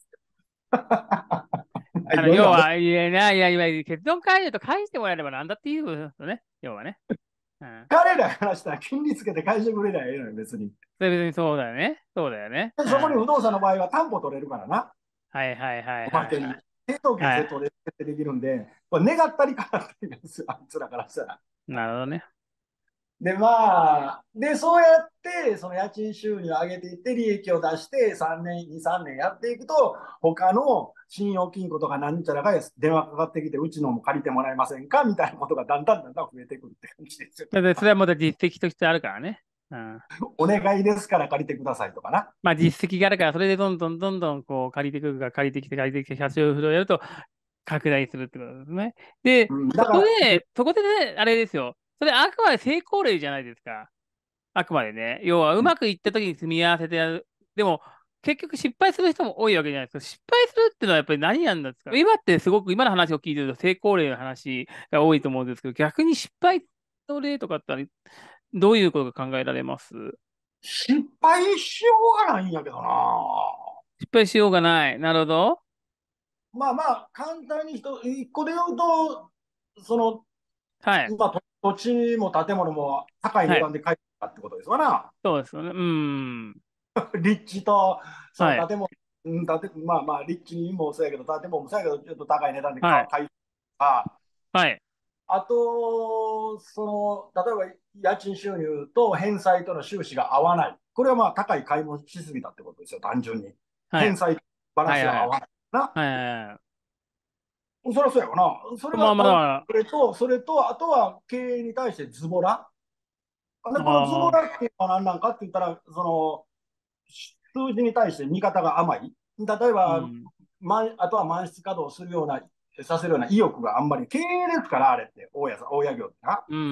あの、 いろいろある。 要は、いや、いや、いや、いや、結論変えると返してもらえればなんだっていうことですよね。要はね。うん。 彼らからしたら金利つけて返してくれりゃええのよ、別に。 それ別にそうだよね。そうだよね。 で、 うん。はそこに不動産の場合は担保取れるからな、 いはいはいはいおまけに。 はい。 抵当権はい。 設定で設定できるんで、これ願ったりかなったりですよ、あいつらからしたら。 なるほどね。 で、まあ、で、そうやって、その家賃収入を上げていって、利益を出して、さんねん、に、さんねんやっていくと、他の信用金庫とか何ちゃらが電話かかってきて、うちのも借りてもらえませんかみたいなことがだんだんだんだん増えてくるって感じですよ。 だってそれはまた実績としてあるからね。うん。 お願いですから借りてくださいとかな。 まあ実績があるから、それでどんどんどんどんこう借りてくるから借りてきて借りてきてキャッシュフローやると拡大するってことですね。で、 うん、 そこだから、 で、そこでね、あれですよ。それあくまで成功例じゃないですか。あくまでね。要はうまくいった時に組み合わせてやる。でも、結局失敗する人も多いわけじゃないですか。失敗するっていうのはやっぱり何なんですか？今ってすごく今の話を聞いてると成功例の話が多いと思うんですけど、逆に失敗の例とかってあれどういうことが考えられます？ 失敗しようがないんやけどな。 失敗しようがない。なるほど。 まあまあ、簡単に一一個で言うと、その、 はい。 まあ、土地も建物も高いはい。 値段で買えたってことですわな。 そうですよね。うん。 立地と、そはい。 の建物、うん、建てまあまあ、立地もそうやけど、建物もそうやけど、ちょっと高い値段で買はい。 う、買いか、 はい。 あと、その、例えば家賃収入と返済との収支が合わない。 これはまあ高い買い物しすぎたってことですよ、単純に。 はい。 返済バランはいはい。 スが合わないな。 はいはいはい。 そりゃそうやわな。それまあがある。 まそれと、それと、あとは経営に対してズボラ。で、 あ、 このズボああ、 ラっていうのは何なんかって言ったら、その、数字に対して見方が甘い。例えば、 うん。 まんあとは満室稼働するような、させるような意欲があんまり、経営ですから、あれって、大家さん、大家業ってな。 うん。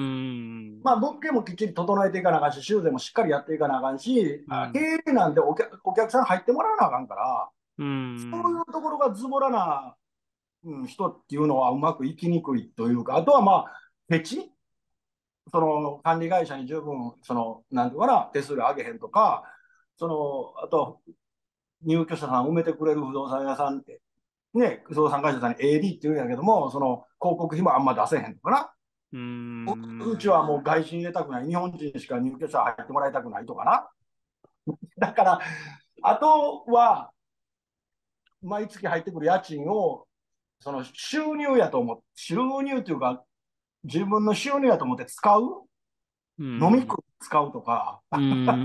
まあ、物件もきっちり整えていかなあかんし、修繕もしっかりやっていかなあかんし、 うん。 経営なんでお客お客さん入ってもらわなあかんから、 うそういん。 うところがズボラな、うん、人っていうのはうまくいきにくいというか、あとはまあ、フェチその管理会社に十分、その、なんていうかな、手数料上げへんとか、その、あと、入居者さんを埋めてくれる不動産屋さんって、ね、不動産会社さんに エーディー って言うんやけども、その広告費もあんま出せへんとかな。 ううちはん。 もう外人入れたくない、日本人しか入居者入ってもらいたくないとかな。だから、あとは、毎月入ってくる家賃を、その収入やと思って、収入というか、自分の収入やと思って使ううん。 飲み食い使うとか、 うん。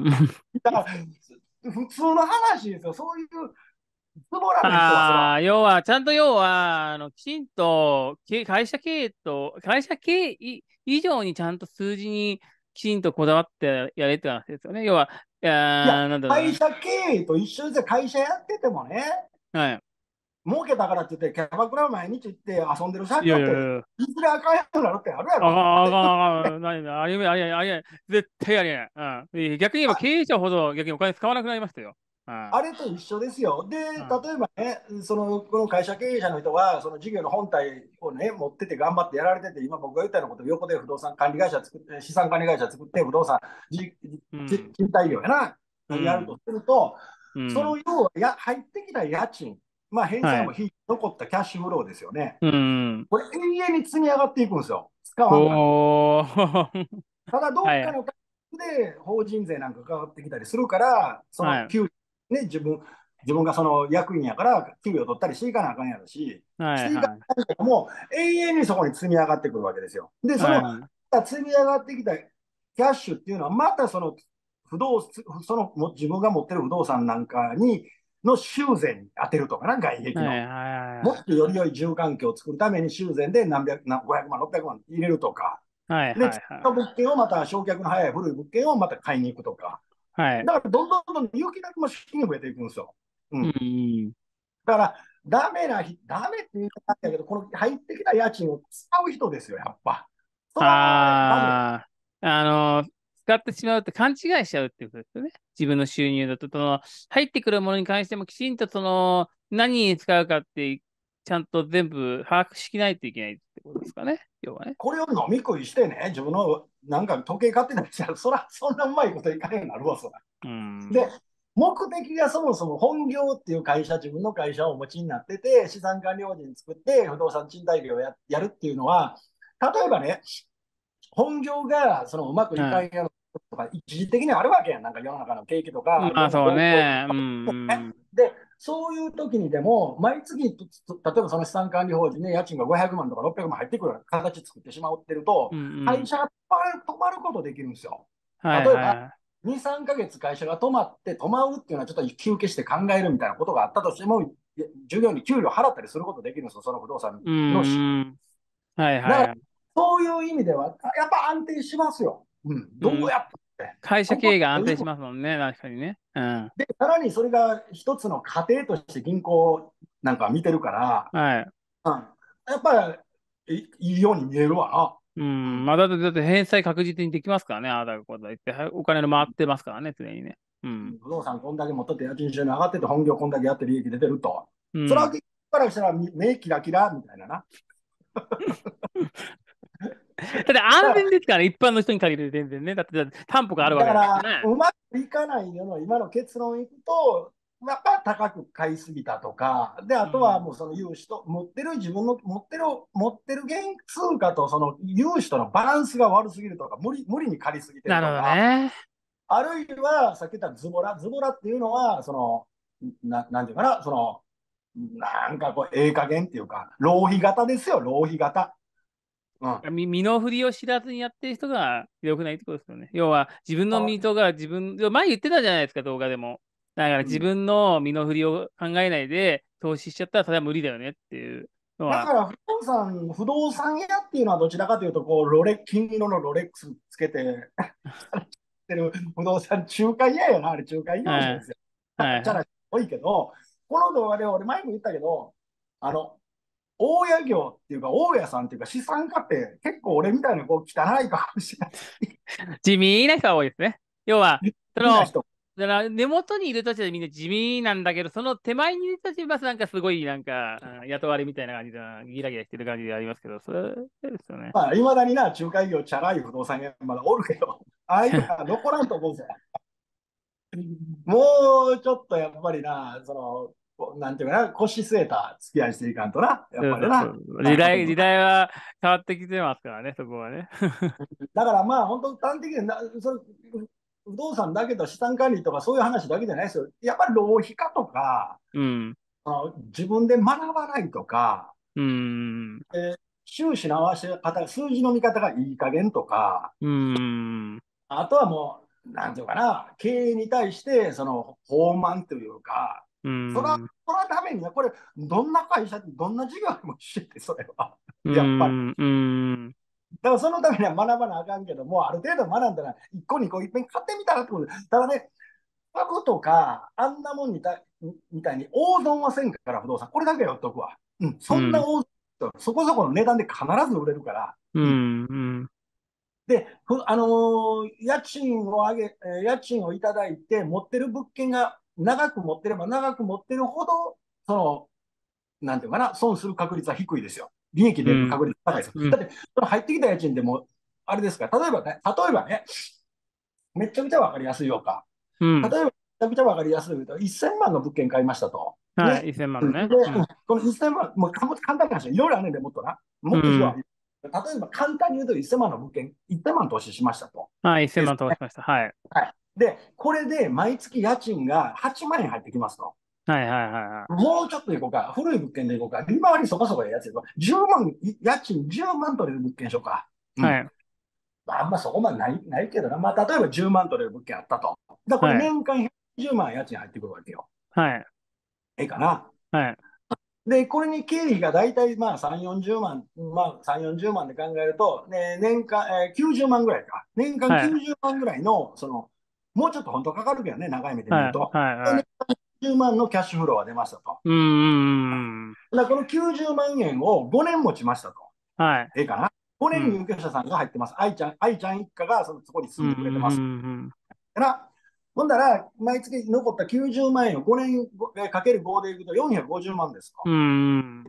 だから、普通の話ですよ。そういうズボラな人は、その、 ああ、要は、ちゃんと要は、あの、きちんと、け会社経営と、会社経営以以上にちゃんと数字にきちんとこだわってやれって話ですよね。要は、いいや、 やー、なんだろうな。 会社経営と一緒ですよ。会社やっててもね、 はい。 儲けたからって言って、キャバクラ毎日行って遊んでる社いや長って、 いやいや。 いずれあかんようになるってあるやあかろ。 ん、あかん、あかん、ないない、ありえない、ありえない、ありえない、絶対ありえない。うん。逆に言えば経営者ほど逆にお金使わなくなりましたよ。うん。 あれと一緒ですよ。で、例えうん。 ばね、そのこの会社経営者の人は、その事業の本体をね、持ってて頑張ってやられてて、今僕が言ったようなことを横で不動産管理会社作って、資産管理会社作って、不動産、じじうん。 賃貸業やな、やるとうん。 すると、 うん。 その要はや入ってきた家賃、まあ返済はい。 も非残ったキャッシュフローですよね。 うん。 これ永遠に積み上がっていくんですよ。使わん限り。 おー。 ただ、どはい。 っかのタイミングで法人税なんかかかってきたりするから、そはい。 の給ね、自分、自分がその役員やから給与取ったりしていかなあかんやろし、しはい。 ていかはい。 ないけども、永遠にそこに積み上がってくるわけですよ。で、そのはい。 積み上がってきたキャッシュっていうのは、またその不動そのも自分が持ってる不動産なんかにの修繕に当てるとかな、外壁の。 はい。 もっはとより良い住環境を作るために修繕で何百、何ごひゃくまん、ろっぴゃくまん入れるとか。 い。はい。 で、 はい。はい。 物件をまた焼却の早い古い物件をまた買いに行くとか。 はい。 だからどんどんどんどん雪だるま式に増えていくんですよ。ううん。 ん。 だから、ダメな、ダメって言い方だけど、この入ってきた家賃を使う人ですよ、やっぱ。それはダメ。 ああ、あの、使ってしまうって勘違いしちゃうっていうことですよね。自分の収入だと、その、入ってくるものに関してもきちんとその、何に使うかって、ちゃんと全部把握しないといけないってことですかね。要はね。 これを飲み食いしてね、自分のなんか時計買ってたりしたら、そら、そんなうまいこといかへんようになるわ、そら。 うで、 ん。 目的がそもそも本業っていう会社、自分の会社をお持ちになってて、資産管理法人作って、不動産賃貸業をややるっていうのは、例えばね、本業がそのうまくいかはい。 んやろとか、一時的にあるわけやん、なんか世の中の景気とか、いまあ、 ろんなそう動向ね。うん。 で、そういう時にでも、毎月、例えばその資産管理法人で家賃がごひゃくまんとかろっぴゃくまん入ってくる形作ってしまってると、 うんうん。 会社が止まる止まることできるんですよ。 はい例えば、 はに、さんかげつ会社が止まって、止まるっていうのはちょっと休憩して考えるみたいなことがあったとしても、従業員に給料払ったりすることできるんですよ、その不動産い。うのし。 ん。はいだから、 はいはい。 そういう意味では、やっぱ安定しますよ。うん、 うん。 どうやって。 会社ここ経営が安定しますもんね。確かにね。うん。 で、さらにそれが一つの過程として銀行なんか見てるから、 はい。 うん、やっぱりいいいように見えるわうな。うん。 ん、 まあ、だって、だって返済確実にできますからね。ああだこうだ言って、はいお金の回ってますからね、常にね。うん。 不動産こんだけ持ってて家賃収入上がってて本業こんだけやって利益出てると。それはうん。 結からしたら目キラキラみたいなな。 だって安だから全ですからね、一般の人に限る全然ね。だって、だって担保があるわけだかだから、 らね。 うまくいかないよの今の結論いくと、やっぱ高く買いすぎたとか、で、あとはうん。 もうその融資と、持ってる自分の持ってる、持ってる現通貨とその融資とのバランスが悪すぎるとか、無理無理に借りすぎてるなるほどとか、 ね。 あるいはさっき言ったズボラ、ズボラっていうのは、その、ななんていうかな、その、なんかこう、ええ加減っていうか、浪費型ですよ、浪費型。 うん。 身身の振りを知らずにやってる人が良くないってことですよね。要は、自分の身とが自分、前言ってたじゃないですか、動画でも。だから自うん。 分の身の振りを考えないで投資しちゃったらそれは無理だよねっていうのは、 だから不動産、不動産屋っていうのはどちらかというと、こう、ロレ、金色のロレックスつけて、てる不動産仲介屋やな、あれ仲介業者はい、 ですよ。チャラチャラはい、 多いけど、この動画で俺前も言ったけど、あの、大家業っていうか、大家さんっていうか、資産家って結構俺みたいなこう汚いかもしれない。 地味な人が多いですね。要は、その、 みんな人。 だから根元にいる人たちはみんな地味なんだけど、その手前にいる人たちはなんかすごいなんか、あ雇われみたいな感じで、ギラギラしてる感じでありますけど、それですよね。 まあ、いまだにな、仲介業、チャラい不動産屋まだおるけど、ああいうのは残らんと思うんですよ。もうちょっとやっぱりな、その、なんていうかな、腰据えた付き合いしていかんとな、やっそうぱりな。 そうそう。時代、時代は変わってきてますからね、そこはね。 だからまあ、本当、端的になそれ不動産だけど資産管理とかそういう話だけじゃないですよ。やっぱり浪費家とか、 うん。 あの自分で学ばないとか、 うん。 えー収支の合わせ方、数字の見方がいい加減とか、 うん。 あとはもう、なんていうかな、経営に対して、その、放慢というか、 うその、 ん。 そのためには、これ、どんな会社、どんな事業でも一緒で、それは。 うやっぱり。 ん。うん。 だからそのためには学ばなあかんけども、ある程度学んだら、一個二個いっぺん買ってみたらってことで。ただね、株とか、あんなもんにたみたいに大損はせんから、不動産。これだけは言っとくわ。うん、そんなうん。 大損、そこそこの値段で必ず売れるから。 ううん。 ん。 で、ふあのー家賃を上げ、えー家賃をいただいて、持ってる物件が長く持ってれば長く持ってるほど、その、なんていうかな、損する確率は低いですよ。利益出るうん。 確率は高いですよ。 うん。 だって、その入ってきた家賃でも、あれですから、例えばね、例えばね、めちゃくちゃわかりやすいよか。 うん。 例えば、めちゃくちゃわかりやすいと、せんまんの物件買いましたと。 はい。 ね。 せんまんので、 ね。うん。 このせんまん、もう簡単な話、いろいろあるんで、もっとな。もっと広うん。 い。例えば、簡単に言うとせんまんの物件、せんまん投資しましたと。 はい。せんまんですね。 投資しました。はい。 はい。で、これで毎月家賃がはちまん円入ってきますと。 はい。はい。はもうちょっといこうか。古い物件でいこうか。利回りそこそこでやつでいこう。じゅうまん、家賃じゅうまん取れる物件でしょうか。うい。はん。 い。 まあ、あんまそこまでない、ないけどな。まあ、例えばじゅうまん取れる物件あったと。だからこれはい。 年間ひゃくじゅうまん家賃入ってくるわけよ。 はい。 ええかな。 はい。 で、これに経費が大体まあさん、よんじゅうまん、まあさん、よんじゅうまんで考えると、ね、年間、えーきゅうじゅうまんぐらいか。年間はい。 きゅうじゅうまんぐらいの、その、もうちょっと本当かかるけどね、長い目で見るはい。 と。 はい。 で、 はい。 年間じゅうまんのキャッシュフローが出ましたと。 うん。うん。 だからこのきゅうじゅうまん円をごねん持ちましたと。 はい。 ええかな。5 うん。 年入居者さんが入ってます。愛ちゃん、愛ちゃん一家がそのそこにうん。 住んでくれてます。 うん。 な。ほんだら、毎月残ったきゅうじゅうまん円をごねんかけるごでいくとよんひゃくごじゅうまんですと。 うん。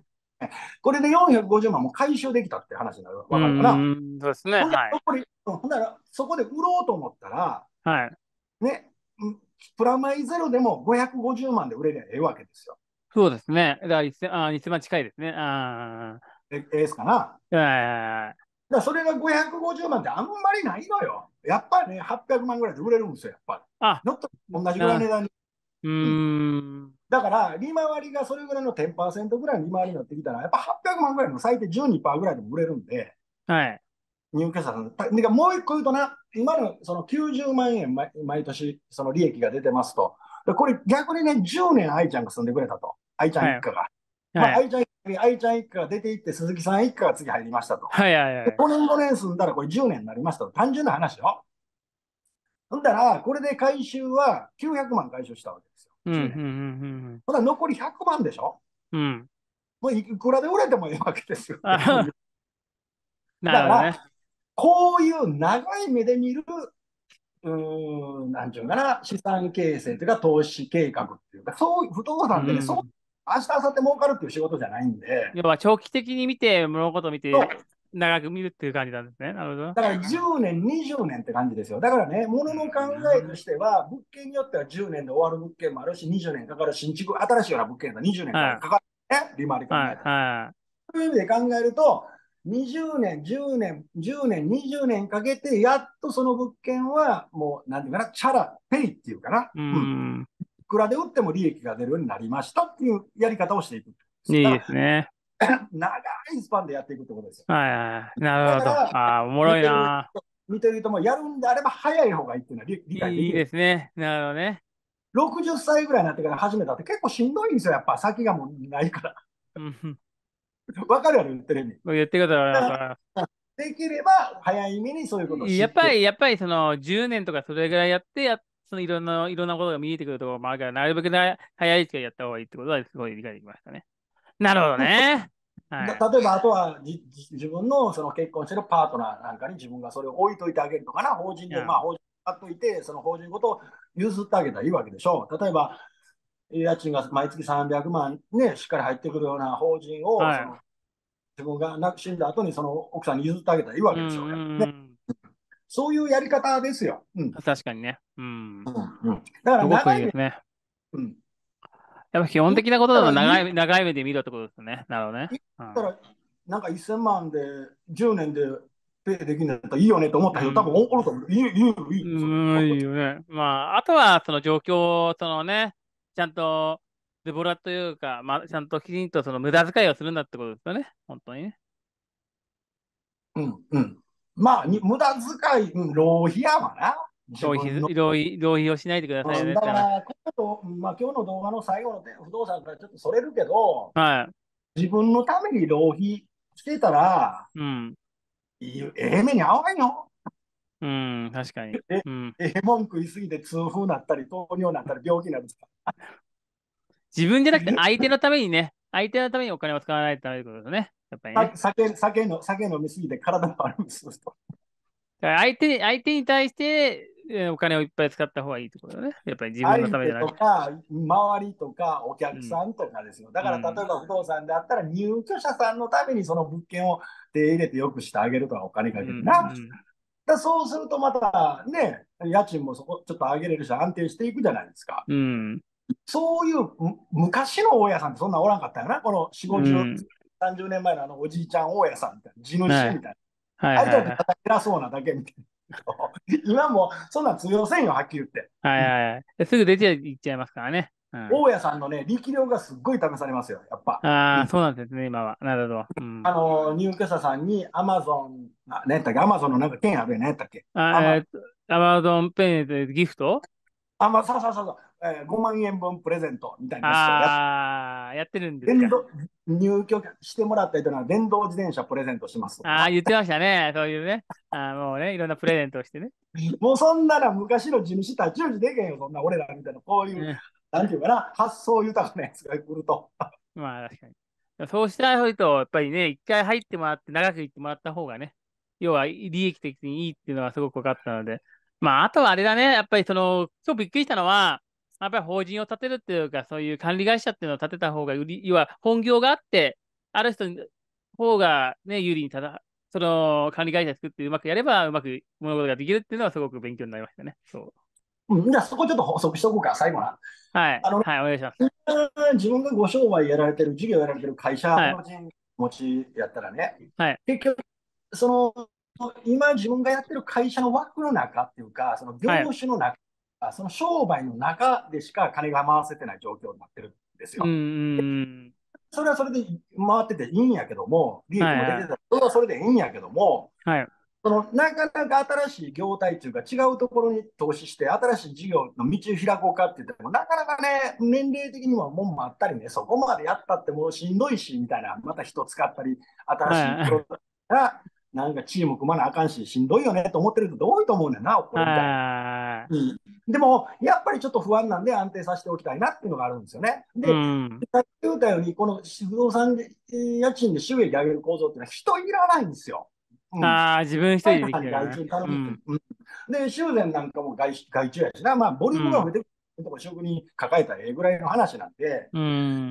これでよんひゃくごじゅうまんも回収できたって話になる。 うわかるかな。 ん。そうですね。 ほんだはい。 ら、ほんだらそこで売ろうと思ったら、 はい。 ね、プラマイゼロでもごひゃくごじゅうまんで売れりゃええわけですよ。 そうですね。だからせん、あー、にせんまん近いですね。あえええですかな。だかあ。はい。 らそれがごひゃくごじゅうまんってあんまりないのよ。やっぱりね、はっぴゃくまんぐらいで売れるんですよ、やっぱあ、 り。もっと同じぐらいの値な、 段に。 うーうん。 ん。 だから、利回りがそれぐらいのじゅっパーセントぐらいの利回りになってきたら、やっぱはっぴゃくまんぐらいの最低じゅうにパーセントぐらいでも売れるんで、 はい。 入居者さん。でもう一個言うとな、今のそのきゅうじゅうまん円毎毎年その利益が出てますと。これ逆にね、じゅうねん愛ちゃんが住んでくれたと。愛ちゃんはい。 一家が。まあ、 はい。 愛ちゃん、愛ちゃん一家が出ていって、鈴木さん一家が次入りましたと。 はい。はい。はい。 ごねんごねん住んだらこれじゅうねんになりましたと。単純な話よ。ほんだら、これで回収はきゅうひゃくまん回収したわけですよ。 うん。うん。 じゅうねん。 うん。 ほんだら残りひゃくまんでしょ。 うん。うん。 もういくらで売れてもいいわけですよ。逆に。 あ、なだから、 るほどね。 こういう長い目で見るうーん、なんていうかな、資産形成というか、投資計画っていうか、そういう不動う産ってね、そう、 ん。 明日、明後日儲かるっていう仕事じゃないんで、 要は長期的に見て、物事を見て、 そう長く見るっていう感じなんですね。なるほど。 だからじゅうねん、にじゅうねんって感じですよ。だからね、ものの考えとしては、物件によってはじゅうねんで終わる物件もあるし、にじゅうねんかかる新築、新しいような物件だにじゅうねんかはい。 かかる、ね、利回り考はい。 えたら。 はそういう意味で考えると、にじゅうねん、じゅうねん、じゅうねん、にじゅうねんかけて、やっとその物件は、もう、なんていうかな、チャラ、ペイっていうかな、 い。ううん、 ん。 いくらで売っても利益が出るようになりましたっていうやり方をしていくんですよ。 いいだから、 ですね。 長いスパンでやっていくってことですよ。 はいはい。なるほど。 だから、 ああ、おもろい見てるな。 見てる人もやるんであれば早い方がいいっていうのは理理解でいいきる。 ですね。なるほどね。 ろくじゅっさいぐらいになってから始めたって結構しんどいんですよ、やっぱ先がもうないから。 うん。 わかるやろ、言ってる意味。 言ってることはだかわかります。 らできれば早い目にそういうことを知って、 やっぱり、やっぱりそのじゅうねんとかそれぐらいやって、や、そのいろんな、いろんなことが見えてくるところもあるから、なるべくな早い時からやった方がいいってことはすごい理解できましたね。なるほどね。はい。 だ例えばあとはじじ自分のその結婚してるパートナーなんかに自分がそれを置いといてあげるとかな、法人で、まいや、 あ法人買っといて、その法人ごと譲ってあげたらいいわけでしょう。例えば、家賃が毎月さんびゃくまんね、しっかり入ってくるような法人を、そはの自分が亡く死んだ後にその奥さんに譲ってあげたらいいわい。うんけでしょう。 うんうね、 ん。 そういうやり方ですよ。うん。 確かにね。うん。 うんうん、だからすごく長い目、 いいですね。 うん、 やっぱ基本今的なことだとから言う長い、長い目で見ろってことですね。なるほどね。うん。 たら、なんかせんまんでじゅうねんでペイできるんだったらいいよねと思った人、多分おると思う。いい、いい、いい、それ。 うん、いいよね。まあ、あとは、その状況、そのね、ちゃんと、ズボラというか、まあ、ちゃんときちんとその無駄遣いをするんだってことですよね。本当にね。 うん、うん。まあ、に無駄遣い、うん、浪費やわな。自浪費、 分の。 浪費、浪費をしないでくださいようん、 ねって話。 だから、このと、まあ、今日の動画の最後の不動産からちょっとそれるけど、 はい。 自分のために浪費してたら、 うん。 いいええ目に合わんよ。 うん、確かに。 え、 うん。 ええもん食いすぎて痛風になったり、糖尿になったり、病気になるとか。 自分じゃなくて相手のためにね、相手のためにお金を使わないとダメってことですね。やっぱりね。 酒、酒の、酒飲みすぎて体が悪くすると。 だから相手に、相手に対して、えーお金をいっぱい使った方がいいってことだね。やっぱり自分の相手ためじゃなくて。 とか、周りとか、おうん。 客さんとかですよ。だから、例うん。 えば不動産であったら、入居者さんのためにその物件を手入れてよくしてあげるとか、お金うん。 かけてな。 うん。 だそうすると、またね、家賃もそこちょっと上げれるし、安定していくじゃないですか。 うん。 そういう昔の大家さんってそんなおらんかったよな。このよんじゅう、 うごじゅう、 ん。 さんじゅうねんまえのあのおじいちゃん大家さんみたいな、地主みはい。 たいな。 はいああいう人っはいはい。 てただ偉そうなだけみたいな。今もそんなん通用せんよ、はっきり言って。 はいはいはい。ですぐ出ていっちゃいますからね。うん。 大家さんのね、力量がすっごい試されますよ、やっぱ。 ああ、 うん、 そうなんですね、今は。なるほど。うん。 あの、入居者さんにアマゾン、あ、何やったっけ、アマゾンのなんか券あるやん、何やったっけ。 あ、 アマ、 えーっと、アマゾンペイでギフトアマ、そうそうそうそう、えー、ごまん円分プレゼントみたいなやつをやっ、 ああー、やってるんですか。 電動、入居してもらった人には電動自転車プレゼントしますとかああ、 な。 言ってましたね。そういうね。あーもうね、いろんなプレゼントをしてね。 もうそんなら昔の地主太刀打ちでけんよ、そんな俺らみたいな、こういう、 うん。 なんていうかな、発想豊かなやつが来ると。 まあ、確かに。そうした人、やっぱりね、一回入ってもらって、長く行ってもらった方がね、要は利益的にいいっていうのはすごく分かったので。まあ、あとはあれだね、やっぱりその、今日びっくりしたのは、やっぱり法人を立てるっていうか、そういう管理会社っていうのを立てた方が、より要は本業があって、ある人の方がね、有利にただ、その管理会社作ってうまくやれば、うまく物事ができるっていうのはすごく勉強になりましたね。そう。 うん、じゃあそこちょっと補足しとこうか、最後な。 はい。 あの、 はい、お願いします。 自分がご商売やられてる、事業やられてる会社、 はい。 法人持ちやったらね、 はい。 結局、その、今自分がやってる会社の枠の中っていうか、その業はい。 種の中、その商売の中でしか金が回せてない状況になってるんですうよ。 ん。 それはそれで回ってていいんやけども、利益はい。 も出てたら、 はい。 それはそれでいいんやけども、 はい。 そのなかなか新しい業態というか、違うところに投資して、新しい事業の道を開こうかって言っても、なかなかね、年齢的にももんもあったりね、そこまでやったってもうしんどいし、みたいな、また人使ったり、新しいプロはい。 ダクトが、なんかチーム組まなあかんし、しんどいよねと思ってる人多いと思うねんな、俺みたいに。 はい。 うん、でも、やっぱりちょっと不安なんで安定させておきたいなっていうのがあるんですよね。 うで、 ん。 さっき言ったように、この不動産で家賃で収益上げる構造っていうのは人いらないんですよ。うん。 ああ、自分一人でできさんに外てるからね。 注頼むって。 うん。 うん、で、修繕なんかも外外注やしな、まあ、ボリュームが増うん。 えてくるとこ職人抱えたらええぐらいの話なんで、 うん。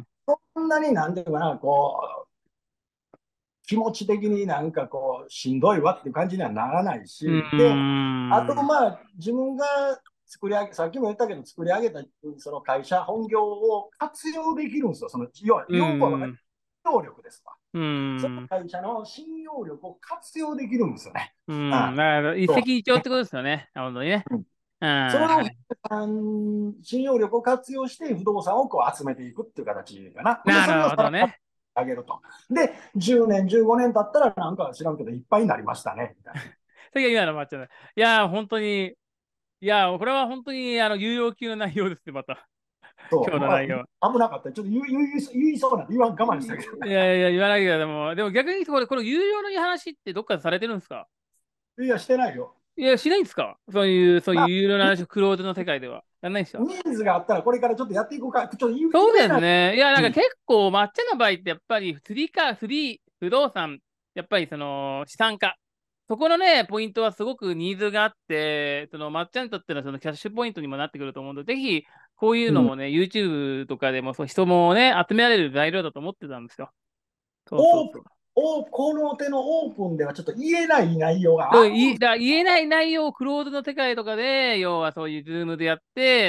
そんなになんていうかな、こう、気持ち的になんかこう、しんどいわっていう感じにはならないうし、で、あと、 ん。 まあ、自分が作り上げ、さっきも言ったけど、作り上げたその会社、本業を活用できるんですよ。その要は、 う要は、 ん。 信用力ですわ。 うそのん。 会社の信用力を活用できるんですよね。 ううん。 ん。だから一そう。 石二鳥ってことですよね。本当にね。 うん、 うん。 そのはい。 信用力を活用して不動産をこう集めていくっていう形かな。ほんで、 なるそれをさらほどね。 あげると。で、じゅうねん、じゅうごねん経ったらなんか知らんけどいっぱいになりましたね、みたいな。 それが今のまっちゃんだ。いやー、本当に、いやー、これは本当に、あの、有料級の内容ですね、また。 そう、 今日の内容。 あ、危なかった。ちょっと言い言い言いそうなんで言わん我慢したけど。 いやいや、言わないけど、でも、でも逆にこれ、この有料の話ってどっかでされてるんですか？ いや、してないよ。 いや、しないんですか？そういう、そういうまあ、 有料の話をクローズの世界では。やんないんですか？ ニーズがあったらこれからちょっとやっていこうか。ちょっと言そう言えない。 ですね。いや、なんうん。 か結構、抹茶の場合ってやっぱり、スリーか、スリー、不動産、やっぱりその、資産家。そこのね、ポイントはすごくニーズがあって、その抹茶にとってのそのキャッシュポイントにもなってくると思うので、ぜひ、こういうのうん。 もね、YouTube とかでもそう人もね、集められる材料だと思ってたんですよ。そうそうオープン、 そう。 オーこの手のオープンではちょっと言えない内容があるんそういだ言えない内容をクローズの世界とかで、要はそういうズームでやって、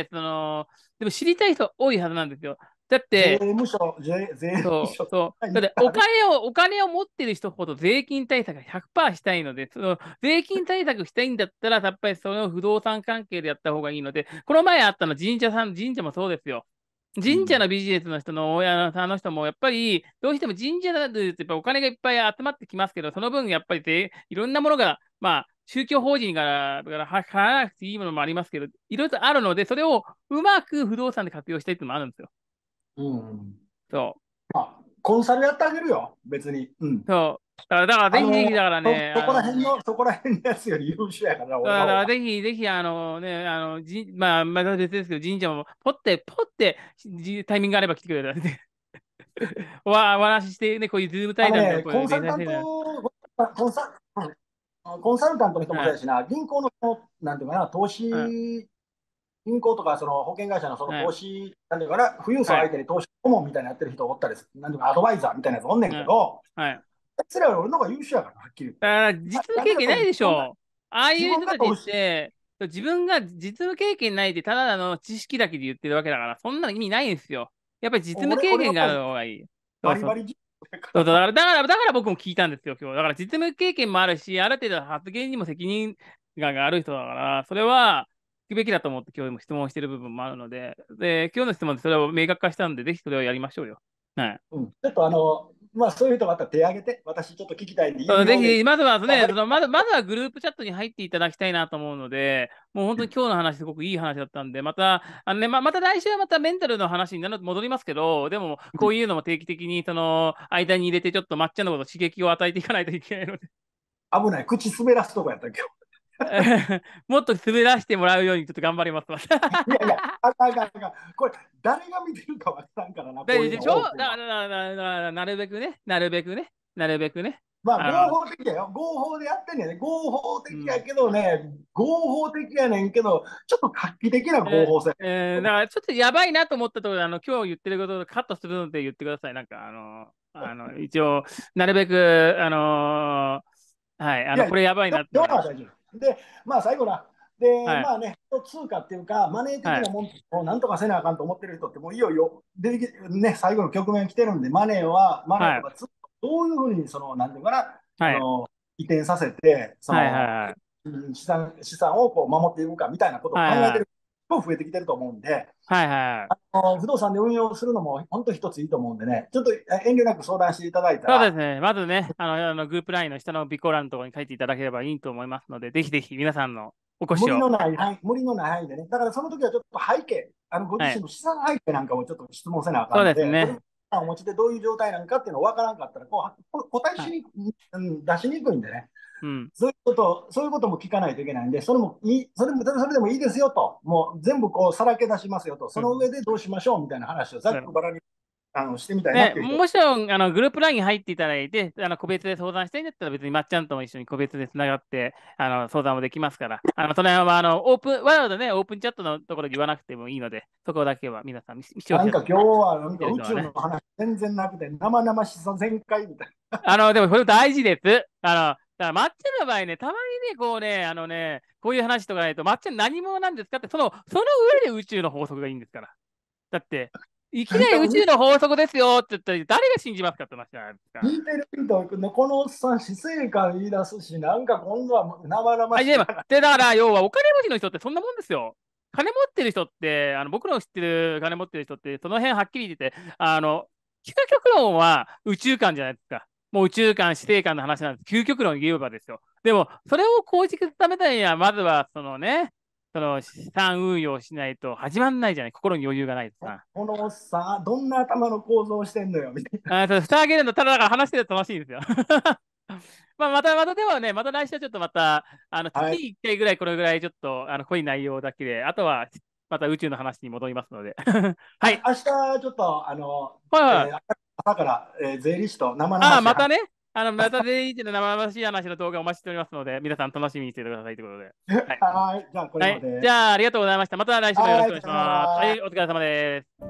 その、でも知りたい人多いはずなんですよ。だっ税て、 務署、税、税務そう、 署、 そう。だってお言ったらね、 金を、お金を持ってる人ほど税金対策がひゃくパーセントしたいので、その税金対策したいんだったら、やっぱりその不動産関係でやった方がいいので、この前あったの神社さん、神社もそうですよ。神社うん、 のビジネスの人の親のあの人も、やっぱり、どうしても神社だとやっぱお金がいっぱい集まってきますけど、その分、やっぱりでいろんなものが、まあ、宗教法人からから払わなくていいものもありますけど、いろいろとあるので、それをうまく不動産で活用したいっていうのもあるんですよ。 うん。 そう。 まあ、コンサルやってあげるよ、別に。うん。 そう。だから、だからぜひぜひ、 あの、 だからそ、 ね、 そこらあの、 辺の、そこら辺のやつより優秀やから、 だからだから俺の方が。 ぜひぜひ、あのね、あの、じ、まあ、また別ですけど、神社も、ポッて、ポッて、じタイミングがあれば来てくれたら、ね、おわお話ししてね、こういうズーム対談でもあのね、 こういう連コンサルタン載してるト、コンサ、うんコンサルタントの人もの。はい。 そうやしな、銀行の人、なんていうかな、投はい。 資、銀行とかその保険会社のそのはい。 投資、なんていうかな、富裕層はい。 相手に投資顧問みたいなのやってる人おったりする、なんていうか、アドバイザーみたいなやつおんねんけはい。 ど、 はい。 あいつらより俺の方が優秀やから、はっきり言って。 だから実務ななんでかというと経験ないでし自分が、 ょ。ああ自いう人たちっ分が投資、 て、自分が実務経験ないで、ただの知識だけで言ってるわけだから、そんなの意味ないんですよ。やっぱり実務俺、 経験があ俺はもうる方がいい。そうそう。 バリバリ実務やそうそう、だから。 から、だから、だから僕も聞いたんですよ、今日。だから実務経験もあるし、ある程度発言にも責任感がある人だから、それは聞くべきだと思って今日も質問してる部分もあるので、で、今日の質問でそれを明確化したんで、ぜひそれをやりましょうよ。はい。 うん、ちょっとあの、まあそういう人があったら手挙げて、私ちょっと聞きたいんで、有料で。 そうぜひ、まずはね、 わかりそのまず、まずはグループチャットに入っていただきたいなと思うので、もう本当に今日の話、すごくいい話だったんで、また、あのね、ま、また来週はまたメンタルの話になる戻りますけど、でも、こういうのも定期的に、その、間に入れて、ちょっと抹茶のこと刺激を与えていかないといけないので、 危ない、口滑らすとこやった今もっと滑らせてもらうようにちょっと頑張ります。 日。いやいや、あかんあかんあかん。これ、誰が見てるかわからんからな、こういうのででしょオープンは。 だから、だからだからなるべくね、なるべくね、なるべくね。 まあ、 あの、 合法的やよ。合法でやってんねんね。合法うん。 的やけどね、合法的やねんけど、ちょっと画期的な合え法性。 えーだからちょっとやばいなと思ったところで、あの、今日言ってることをカットするので言ってください。なんか、あの、あの、一応、なるべく、あのはい、あの、 いや、 これやばいなって要のが、 は大丈夫。で、まあ最後な。で、 はい、 まあね、通貨っていうか、マネー的はい、 なもんをなんとかせなあかんと思ってる人って、もういよいよ出てきて、ね、最後の局面来てるんで、マネーは、マネーはい、 とか通貨どういうふうに、その、なんていうかな、あはい、 の、移転させて、そはい、 の、 はい、 うん資産、資産をこう守っていくかみたいなことをはい、 考えてるはい、 人も増えてきてると思うんで、 はい、はい。 あの不動産で運用するのも本当一ついいと思うんでね、ちょっと遠慮なく相談していただいたら、 そうですね。まずね、あの、あのグループラインの下の備考欄のところに書いていただければいいと思いますので、ぜひぜひ皆さんのお越しを。 無理のない範囲、無理のない範囲でね。だからその時はちょっと背景、あのごはい。 自身の資産背景なんかをちょっと質問せなあかそうんので、どれですね。 をお持ちでどういう状態なのかっていうのを分からんかったら、こう答えはい。 しに、うん、出しにくいんでね。 うん。 そういうこと、そういうことも聞かないといけないんで、それもいい、それも、それでもいいですよと、もう全部こうさらけ出しますよと、そうん。 の上でどうしましょうみたいな話をざっくばらにあのしてみたいなっね、 ていう人。 もちろん、あの、グループラインに入っていただいて、あの、個別で相談したいんだったら別にまっちゃんとも一緒に個別でつながって、あの、相談もできますから、あの、その辺は、あの、オープン、わざわざね、オープンチャットのところで言わなくてもいいので、そこだけは皆さん、視聴者、 なんか今日はなん見てか宇る人はね。 宙の話全然なくて、生々しさ全開みたいあの、でもこれ大事です。あの、だから抹茶の場合ね、たまにね、こうね、あのね、こういう話とかないと、抹茶何者なんですかって、その、その上で宇宙の法則がいいんですから。だって、いきな。多分なり宇宙の法則ですよって言ったら、誰が信じますかって話じゃないですか。 聞いてる人のこのおっさん、死生観言い出すし、なんか今度は生々 あ、でも、 しい話。 で、だから、要は、お金持ちの人ってそんなもんですよ。金持ってる人って、あの僕の知ってる金持ってる人って、その辺はっきり言ってて、あの、 究極論は宇宙観じゃないですか。もう宇宙観、死生観の話なんです。究極論言えばですよ。でも、それを構築するためには、まずは、そのね、その資産運用しないと始まんないじゃない。心に余裕がないとさ。 このおっさん、どんな頭の構造してんのよ、みたいな。 あー、蓋開けるの、ただだから話してると楽しいんですよ。まあ、また、またではね、また来週はちょっとまた、あの、月はい。 いっかいぐらいこれぐらいちょっと、あの、濃い内容だけで、あとは、また宇宙の話に戻りますので。はあ、 い。 明日、ちょっと、あの、 はいはい。 えー朝から、えー税理士と生々 ああ、 しい話。 またね、あの、また全員で生々しい話の動画をお待ちしておりますので、皆さん楽しみにしていてくださいということで。はい。 はい。じゃあ、これはい。じまで。 ゃあ、ありがとうございました。また来週もよろしくお願いしはい、さよなます。はい、 ら。 お疲れ様です。